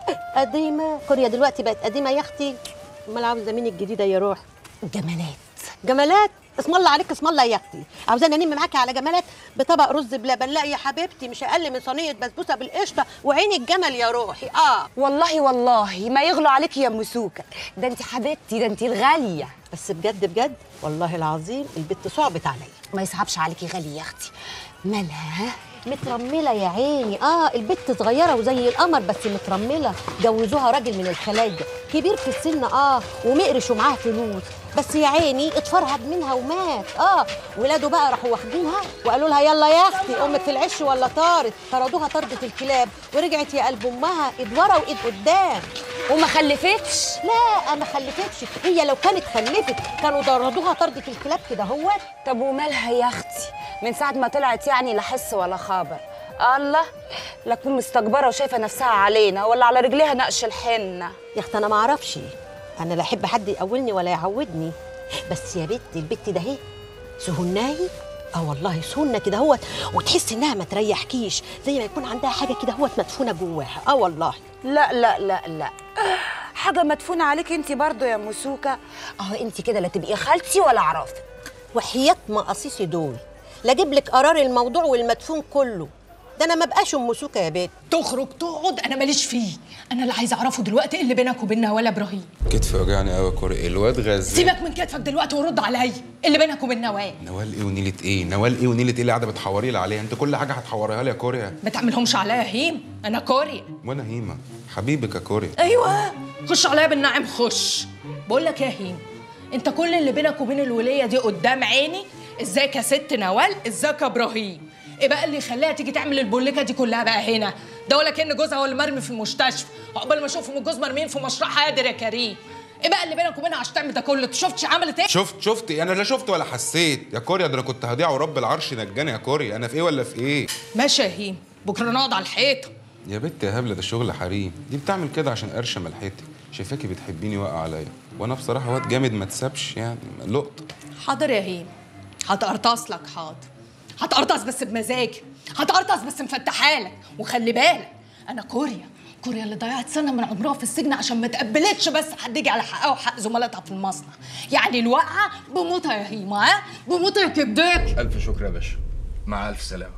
قديمه؟ كوريا دلوقتي بقت قديمه يا اختي. امال عاوزه مين الجديده يا روح؟ جمالات. جمالات؟ اسم الله عليك اسم الله يا اختي. عاوزاني انم معاكي على جمالات بطبق رز بلبن؟ لا يا حبيبتي، مش اقل من صينيه بسبوسه بالقشطه وعين الجمل يا روحي. اه والله والله ما يغلو عليكي يا مسوكه، ده انت حبيبتي، ده انت الغاليه. بس بجد بجد والله العظيم البت صعبت عليا. ما يصعبش عليكي غاليه يا اختي. مالها؟ مترمله يا عيني. اه البت صغيره وزي القمر بس مترمله. جوزوها راجل من الخلايجه كبير في السن اه ومقرش ومعاه فلوس، بس يا عيني اتفرهد منها ومات. اه ولاده بقى راحوا واخدينها وقالوا لها يلا يا اختي امك في العش ولا طارت. طردوها طردة الكلاب ورجعت يا قلب امها ايد ورا وايد قدام. وما خلفتش؟ لا ما خلفتش. هي لو كانت خلفت كانوا طردوها طردة الكلاب كده هوت. طب ومالها يا اختي؟ من ساعه ما طلعت يعني لا حس ولا خبر. الله لا تكون مستكبره وشايفه نفسها علينا ولا على رجليها نقش الحنه. يا اختي انا ما اعرفش، انا لا احب حد يقولني ولا يعودني، بس يا بنتي البت ده اهي سهناي. اه والله سهنه كده اهوت، وتحس انها ما تريحكيش، زي ما يكون عندها حاجه كده اهوت مدفونه جواها. اه والله. لا لا لا لا حاجه مدفونه عليك انت برضو يا مسوكه. اهو انت كده لا تبقي خالتي ولا اعرفك. وحياه مقاصيصي دول لا اجيب لك قرار الموضوع والمدفون كله. ده انا ما بقاش ام سوكه يا بنت. تخرج تقعد انا ماليش فيه. انا اللي عايزه اعرفه دلوقتي ايه اللي بينك وبين نوال ابراهيم. كتفي وجعني قوي يا كوري، الواد غزال. سيبك من كتفك دلوقتي ورد عليا، ايه اللي بينك وبين نوال؟ نوال ايه ونيله ايه؟ نوال ايه ونيله ايه اللي قاعده بتحوري لي عليها؟ انت كل حاجه هتحوريها لي يا كوريا. ما تعملهمش عليا هيم، انا كوريا. وانا هيمه حبيبك يا كوريا. ايوه خش عليا بالنعم خش. بقول لك يا هيم، انت كل اللي بينك وبين الوليه دي قدام عيني. ازيك يا ست نوال؟ ازيك يا ابراهيم؟ ايه بقى اللي يخليها تيجي تعمل البوليكه دي كلها بقى هنا؟ ده ولا كأن جوزها هو اللي مرمي في المستشفى، عقبال ما اشوفهم الجوز مرميين في مشروع قادر يا كريم. ايه بقى اللي بينك وبينها عشان تعمل ده كله؟ شفتش عملت ايه؟ شفت شفت انا لا شفت ولا حسيت يا كوريا، ده انا كنت هضيع ورب العرش نجاني يا كوريا. انا في ايه ولا في ايه؟ ماشي يا هيم، بكره نقعد على الحيطه. يا بنت يا هبله ده شغل حريم، دي بتعمل كده عشان قرشه ملحتي، شايفاكي بتحبيني واقع عليا، وانا بصراحه واد جامد ما تسابش يعني لقطه. حاضر يا هيم، هتقرطص لك. حاضر هتقرطص بس بمزاجي، هتقرطص بس مفتحالك. وخلي بالك انا كوريا، كوريا اللي ضيعت سنه من عمرها في السجن عشان ما تقبلتش بس حد يجي على حقها وحق زملاتها في المصنع. يعني الواقعه بموتها يا هيما. ها بموتها يا كبداك. الف شكر يا باشا، مع الف سلامه.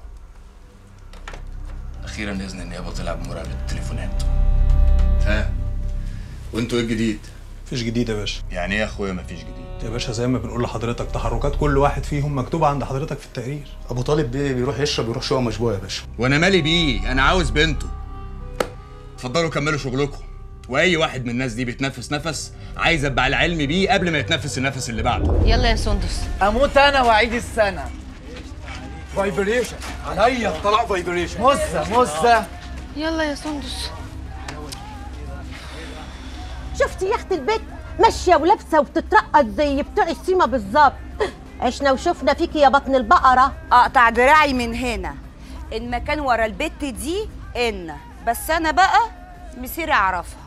اخيرا اذن النيابه طلع بمراقبه التليفونات. ها وانتوا ايه الجديد؟ مفيش جديد يا باشا. يعني ايه يا اخويا مفيش جديد؟ يا باشا زي ما بنقول لحضرتك تحركات كل واحد فيهم مكتوبه عند حضرتك في التقرير. ابو طالب بيه بيروح يشرب يروح شقه مشبوهه يا باشا. وانا مالي بيه؟ انا عاوز بنته. اتفضلوا كملوا شغلكم واي واحد من الناس دي بيتنفس نفس عايز ابقى على علم بيه قبل ما يتنفس النفس اللي بعده. يلا يا سندس. اموت انا واعيد السنه. فايبريشن عليا طلع فايبريشن. مزه مزه. يلا يا سندس. شفتي يا اختي البيت ماشيه ولابسه وبتترقص زي بتوع السيما بالظبط. عشنا وشفنا فيكي يا بطن البقره. اقطع دراعي من هنا ان ما كان ورا البت دي ان بس انا بقى مسيري اعرفها.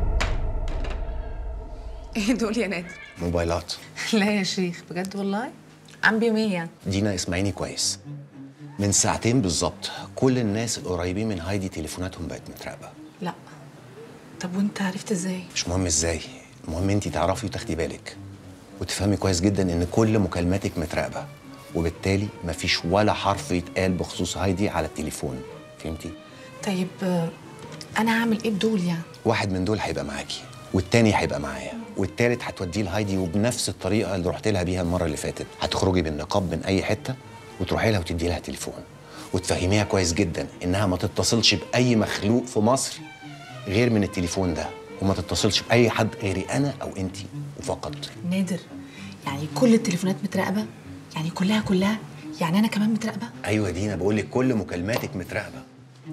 ايه دول يا نادر؟ موبايلات. لا يا شيخ بجد والله؟ عم بيهم ايه يعني؟ دينا اسمعيني كويس، من ساعتين بالظبط كل الناس القريبين من هايدي تليفوناتهم بقت متراقبه. لا. طب وانت عرفت ازاي؟ مش مهم ازاي، المهم انت تعرفي وتاخدي بالك وتفهمي كويس جدا ان كل مكالماتك متراقبه، وبالتالي مفيش ولا حرف يتقال بخصوص هايدي على التليفون. فهمتي؟ طيب انا هعمل ايه بدول يعني؟ واحد من دول هيبقى معاكي، والتاني هيبقى معايا، والتالت هتوديه لهايدي وبنفس الطريقه اللي رحت لها بيها المره اللي فاتت. هتخرجي بالنقاب من اي حته وتروحي لها وتدي لها تليفون وتفهميها كويس جدا انها ما تتصلش باي مخلوق في مصر غير من التليفون ده، وما تتصلش باي حد غيري انا او انتي وفقط. نادر يعني كل التليفونات متراقبه؟ يعني كلها كلها؟ يعني انا كمان متراقبه؟ ايوه يا دينا، بقول لك كل مكالماتك متراقبه.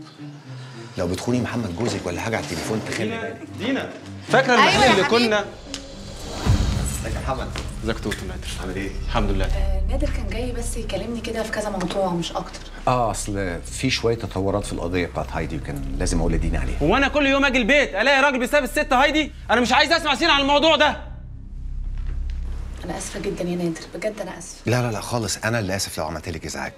لو بتخوني محمد جوزك ولا حاجه على التليفون تخلي بالك. دينا فاكره المحل أيوة اللي كنا؟ ازيك يا محمد؟ ازيك توتو نادر؟ عامل ايه؟ الحمد لله. آه نادر كان جاي بس يكلمني كده في كذا موضوع مش اكتر. اه اصل في شويه تطورات في القضيه بتاعت هايدي وكان لازم اقول لدينا عليها. هو انا كل يوم اجي البيت الاقي راجل بيساب الست هايدي؟ انا مش عايز اسمع سين عن الموضوع ده. انا اسفه جدا يا نادر، بجد انا اسفه. لا لا لا خالص، انا اللي اسف لو عملت لك ازعاج.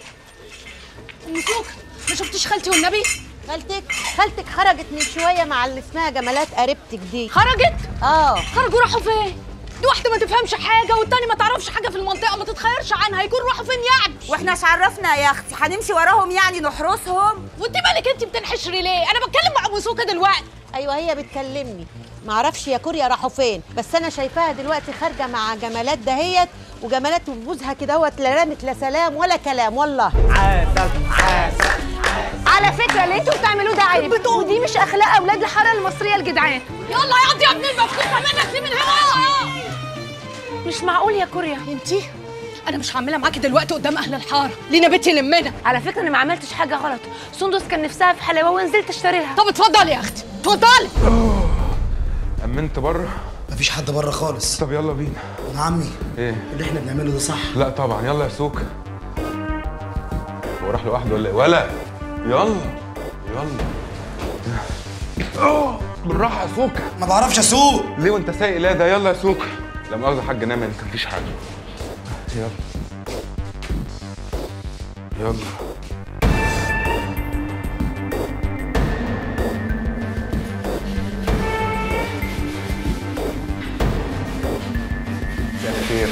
ام سوكه ما شفتيش خالتي والنبي؟ خالتك خالتك خرجت من شويه مع اللي اسمها جمالات قريبتك دي. خرجت؟ اه. خرجوا راحوا فين؟ دي واحده ما تفهمش حاجه والتاني ما تعرفش حاجه في المنطقه ما تتخيرش عنها، يكون راحوا فين يعني؟ واحنا ايش عرفنا يا اختي؟ هنمشي وراهم يعني نحرسهم؟ وانت مالك انت بتنحشري ليه؟ انا بتكلم مع ام سوكه دلوقتي. ايوه هي بتكلمني، معرفش يا كوريا راحوا فين، بس انا شايفاها دلوقتي خارجه مع جمالات دهيت، وجمالات وجوزها كدهوت لا رامت لا سلام ولا كلام والله. عسل عسل. على فكره اللي انتوا بتعملوه ده عيب، ودي مش اخلاق اولاد الحاره المصريه الجدعان. يلا يا قضي يا ابن المفكوكه منك دي من هنا. مش معقول يا كوريا. انتي انا مش هعملها معاكي دلوقتي قدام اهل الحاره، لينا بيتي لمنا. على فكره انا ما عملتش حاجه غلط، سندس كان نفسها في حلاوه ونزلت اشتري لها. طب اتفضلي يا اختي اتفضلي. امنت بره؟ مفيش حد بره خالص. طب يلا بينا. يا عمي ايه اللي احنا بنعمله ده صح؟ لا طبعا. يلا يا سوكه. هو راح لوحده ولا ايه؟ ولا يلا يلا. اوه بالراحه يا سوكه. ما بعرفش اسوق. ليه وانت سايق؟ لا ده يلا يا سوكه. لا مؤاخذه يا حاج نام، انت مفيش حاجه. يلا يلا. خير.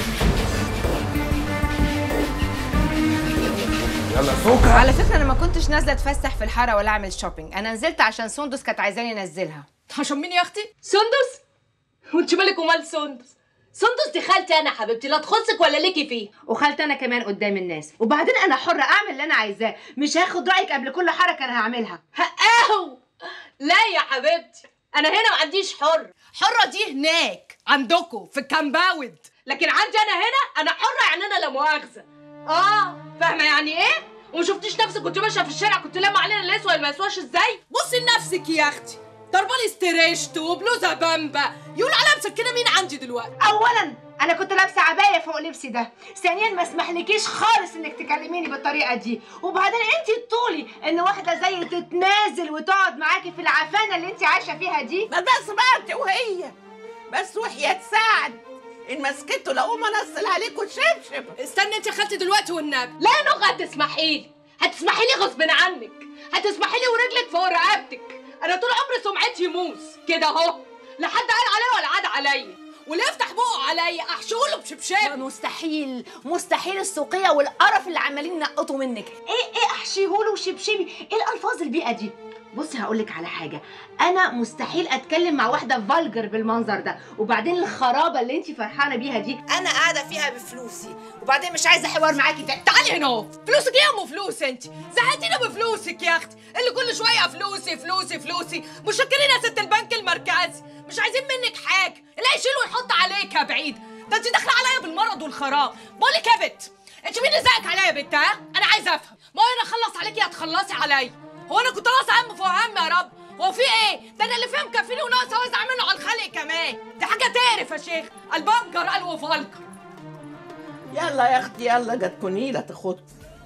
يلا سوكا. على فكره انا ما كنتش نازله اتفسح في الحاره ولا اعمل شوبينج، انا نزلت عشان سندس كانت عايزاني انزلها. عشان مين يا اختي؟ سندس؟ وانت مالك ومال سندس؟ سندس دي خالتي انا حبيبتي، لا تخصك ولا ليكي فيه. وخالتي انا كمان قدام الناس، وبعدين انا حره اعمل اللي انا عايزاه، مش هاخد رايك قبل كل حركه انا هعملها. اهو. لا يا حبيبتي انا هنا ما عنديش حر. حره دي هناك عندكم في الكامباوند، لكن عندي انا هنا انا حره، يعني انا لا مؤاخذه. اه فاهمه يعني ايه؟ وما شفتيش نفسك كنت ماشيه في الشارع كنت لما علينا اللي يسوى ما يسواش ازاي؟ بصي لنفسك يا اختي، ضربالي ستريشت وبلوزه بامبا، يقول عليها مسكنه مين عندي دلوقتي؟ اولا انا كنت لابسه عبايه فوق لبسي ده، ثانيا ما اسمحلكيش خالص انك تكلميني بالطريقه دي، وبعدين انت تطولي ان واحده زي تتنازل وتقعد معاكي في العفانه اللي انت عايشه فيها دي. ما بس بقى انت وهي بس وحياة سعد ان مسكته لقوم انزل عليكوا شبشب. استني انت يا خالتي دلوقتي والنبي. لا يا نغ هتسمحي لي، هتسمحي لي غصب عنك، هتسمحي لي ورجلك فوق رقبتك. انا طول عمري سمعتي موس كده اهو، لا حد قال عليا ولا عاد عليا، واللي يفتح بقه عليا احشوله بشبشب. مستحيل مستحيل السوقيه والقرف اللي عمالين ينقطوا منك. ايه ايه احشيهوله وشبشبي؟ ايه الالفاظ البيئه دي؟ بصي هقول لك على حاجه، انا مستحيل اتكلم مع واحده فالجر بالمنظر ده، وبعدين الخرابه اللي انت فرحانه بيها دي انا قاعده فيها بفلوسي، وبعدين مش عايزه حوار معاكي تاني. تعالي هنا. فلوسك ايه يا ام فلوس؟ انت زهقتينا بفلوسك يا اختي، اللي كل شويه فلوسي فلوسي فلوسي. مشكرين يا ست البنك المركزي، مش عايزين منك حاجه، اللي هيشيل ويحط عليك يا بعيد. ده انت داخله عليا بالمرض والخراب. بقول لك يا بت، انت مين اللي زقك عليا يا بت؟ ها؟ انا عايزه افهم. ما هو انا اخلص عليكي هتخلصي عليا. هو انا كنت ناقصه هم فوق هم يا رب؟ هو في ايه؟ ده انا اللي فيه مكفيني وناقصه اوزع منه على الخلق كمان. دي حاجه تعرف يا شيخ، البنجر قال وفالجر. يلا يا اختي يلا، جت كونيله تاخدكم.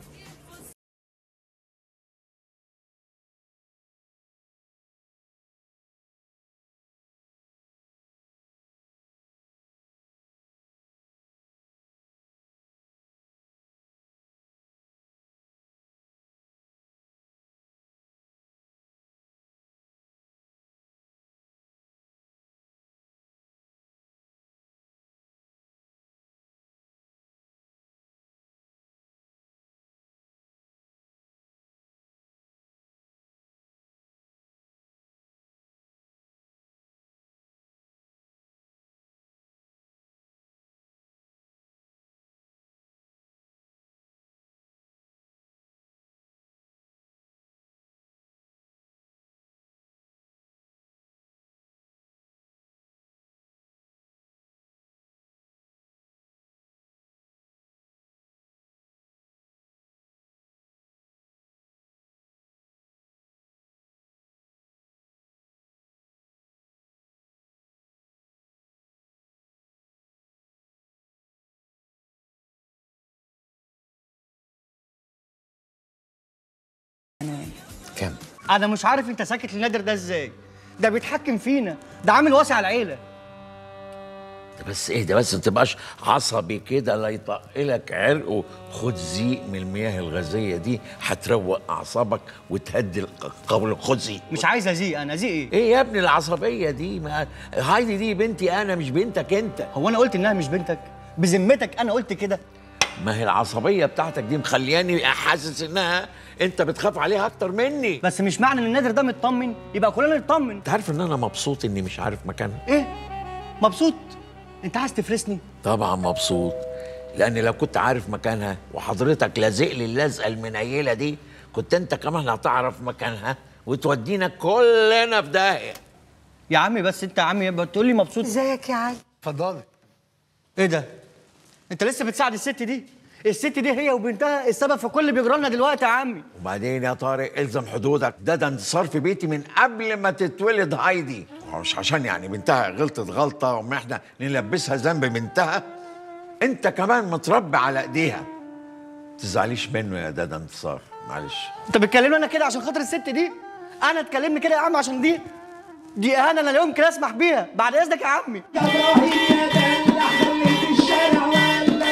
كام؟ انا مش عارف انت ساكت لنادر ده ازاي؟ ده بيتحكم فينا، ده عامل واسع العيله. بس ايه ده بس، ما تبقاش عصبي كده لا يطقلك عرق. خد زيق من المياه الغازيه دي هتروق اعصابك وتهدي القول. خد زيق. مش عايز ازيق. انا ازيق ايه؟ ايه يا ابني العصبيه دي؟ ما هايدي دي بنتي انا مش بنتك انت. هو انا قلت انها مش بنتك؟ بذمتك انا قلت كده؟ ما هي العصبيه بتاعتك دي مخلياني حاسس انها انت بتخاف عليها اكتر مني. بس مش معنى ان النادر ده مطمن يبقى كلنا نطمن. انت عارف ان انا مبسوط اني مش عارف مكانها؟ ايه؟ مبسوط؟ انت عايز تفرسني؟ طبعا مبسوط، لان لو كنت عارف مكانها وحضرتك لازق لي اللزقه المنيله دي كنت انت كمان هتعرف مكانها وتودينا كلنا في داهيه. يا عمي بس انت يا عمي بتقول لي مبسوط. ازيك يا علي؟ اتفضلي. ايه ده؟ انت لسه بتساعد الست دي؟ الست دي هي وبنتها السبب في كل اللي بيجرى لنا دلوقتي يا عمي. وبعدين يا طارق الزم حدودك، ده ده انتصار في بيتي من قبل ما تتولد هايدي. مش عشان يعني بنتها غلطت غلطه وما احنا نلبسها ذنب بنتها. انت كمان متربي على ايديها. تزعليش منه يا دادا انتصار، معلش. انت بتكلمني انا كده عشان خاطر الست دي؟ انا تكلمني كده يا عم عشان دي دي اهانه انا لا يمكن اسمح بيها. بعد اذنك يا عمي. يا ابراهيم يا دلع خليت الشارع ولع.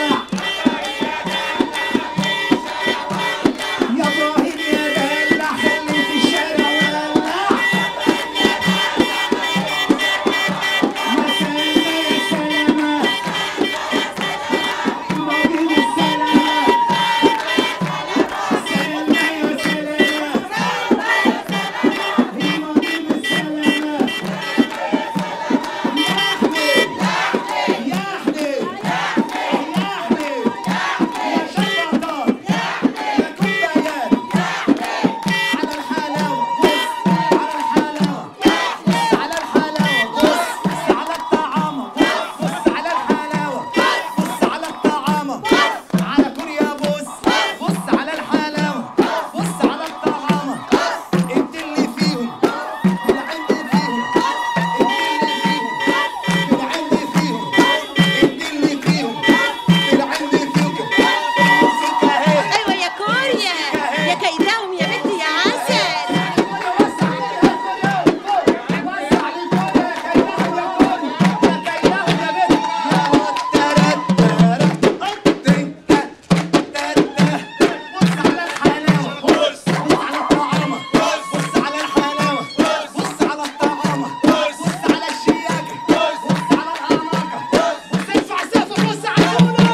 يا ابراهيم يا دلع خليت الشارع ولع. يا سلامة يا سلامة ابراهيم السلامة. سلامة يا سلامة ابراهيم السلامة.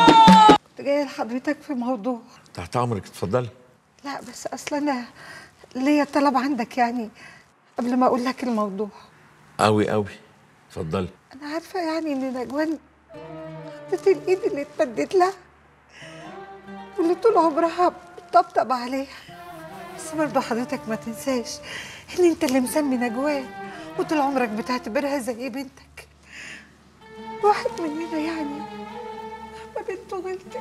حضرتك في موضوع. تحت امرك اتفضلي. لا بس اصل انا ليا طلب عندك يعني قبل ما اقول لك الموضوع. قوي قوي، اتفضلي. انا عارفه يعني ان نجوان خدت الايد اللي اتمدت لها واللي طول عمرها بتطبطب عليها، بس برضه حضرتك ما تنساش ان انت اللي مسمي نجوان وطول عمرك بتعتبرها زي بنتك. واحد مننا يعني لما بنته غلطت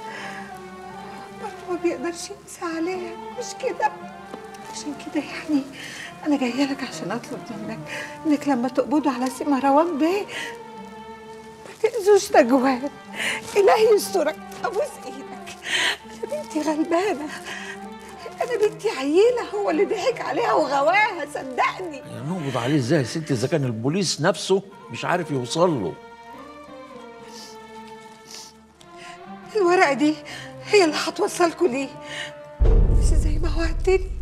برضه ما بيقدرش ينسى عليها، مش كده؟ عشان كده يعني انا جايه لك عشان اطلب منك انك لما تقبضوا على سي مروان بيه ما تاذوش نجوان. الهي يسترك، ابوس ايدك. انا بنتي غلبانه، انا بنتي عيله هو اللي ضحك عليها وغواها، صدقني. نقبض عليه ازاي يا ستي اذا كان البوليس نفسه مش عارف يوصل له؟ الورقه دي هي اللي هتوصلكوا ليه، بس زي ما وعدتني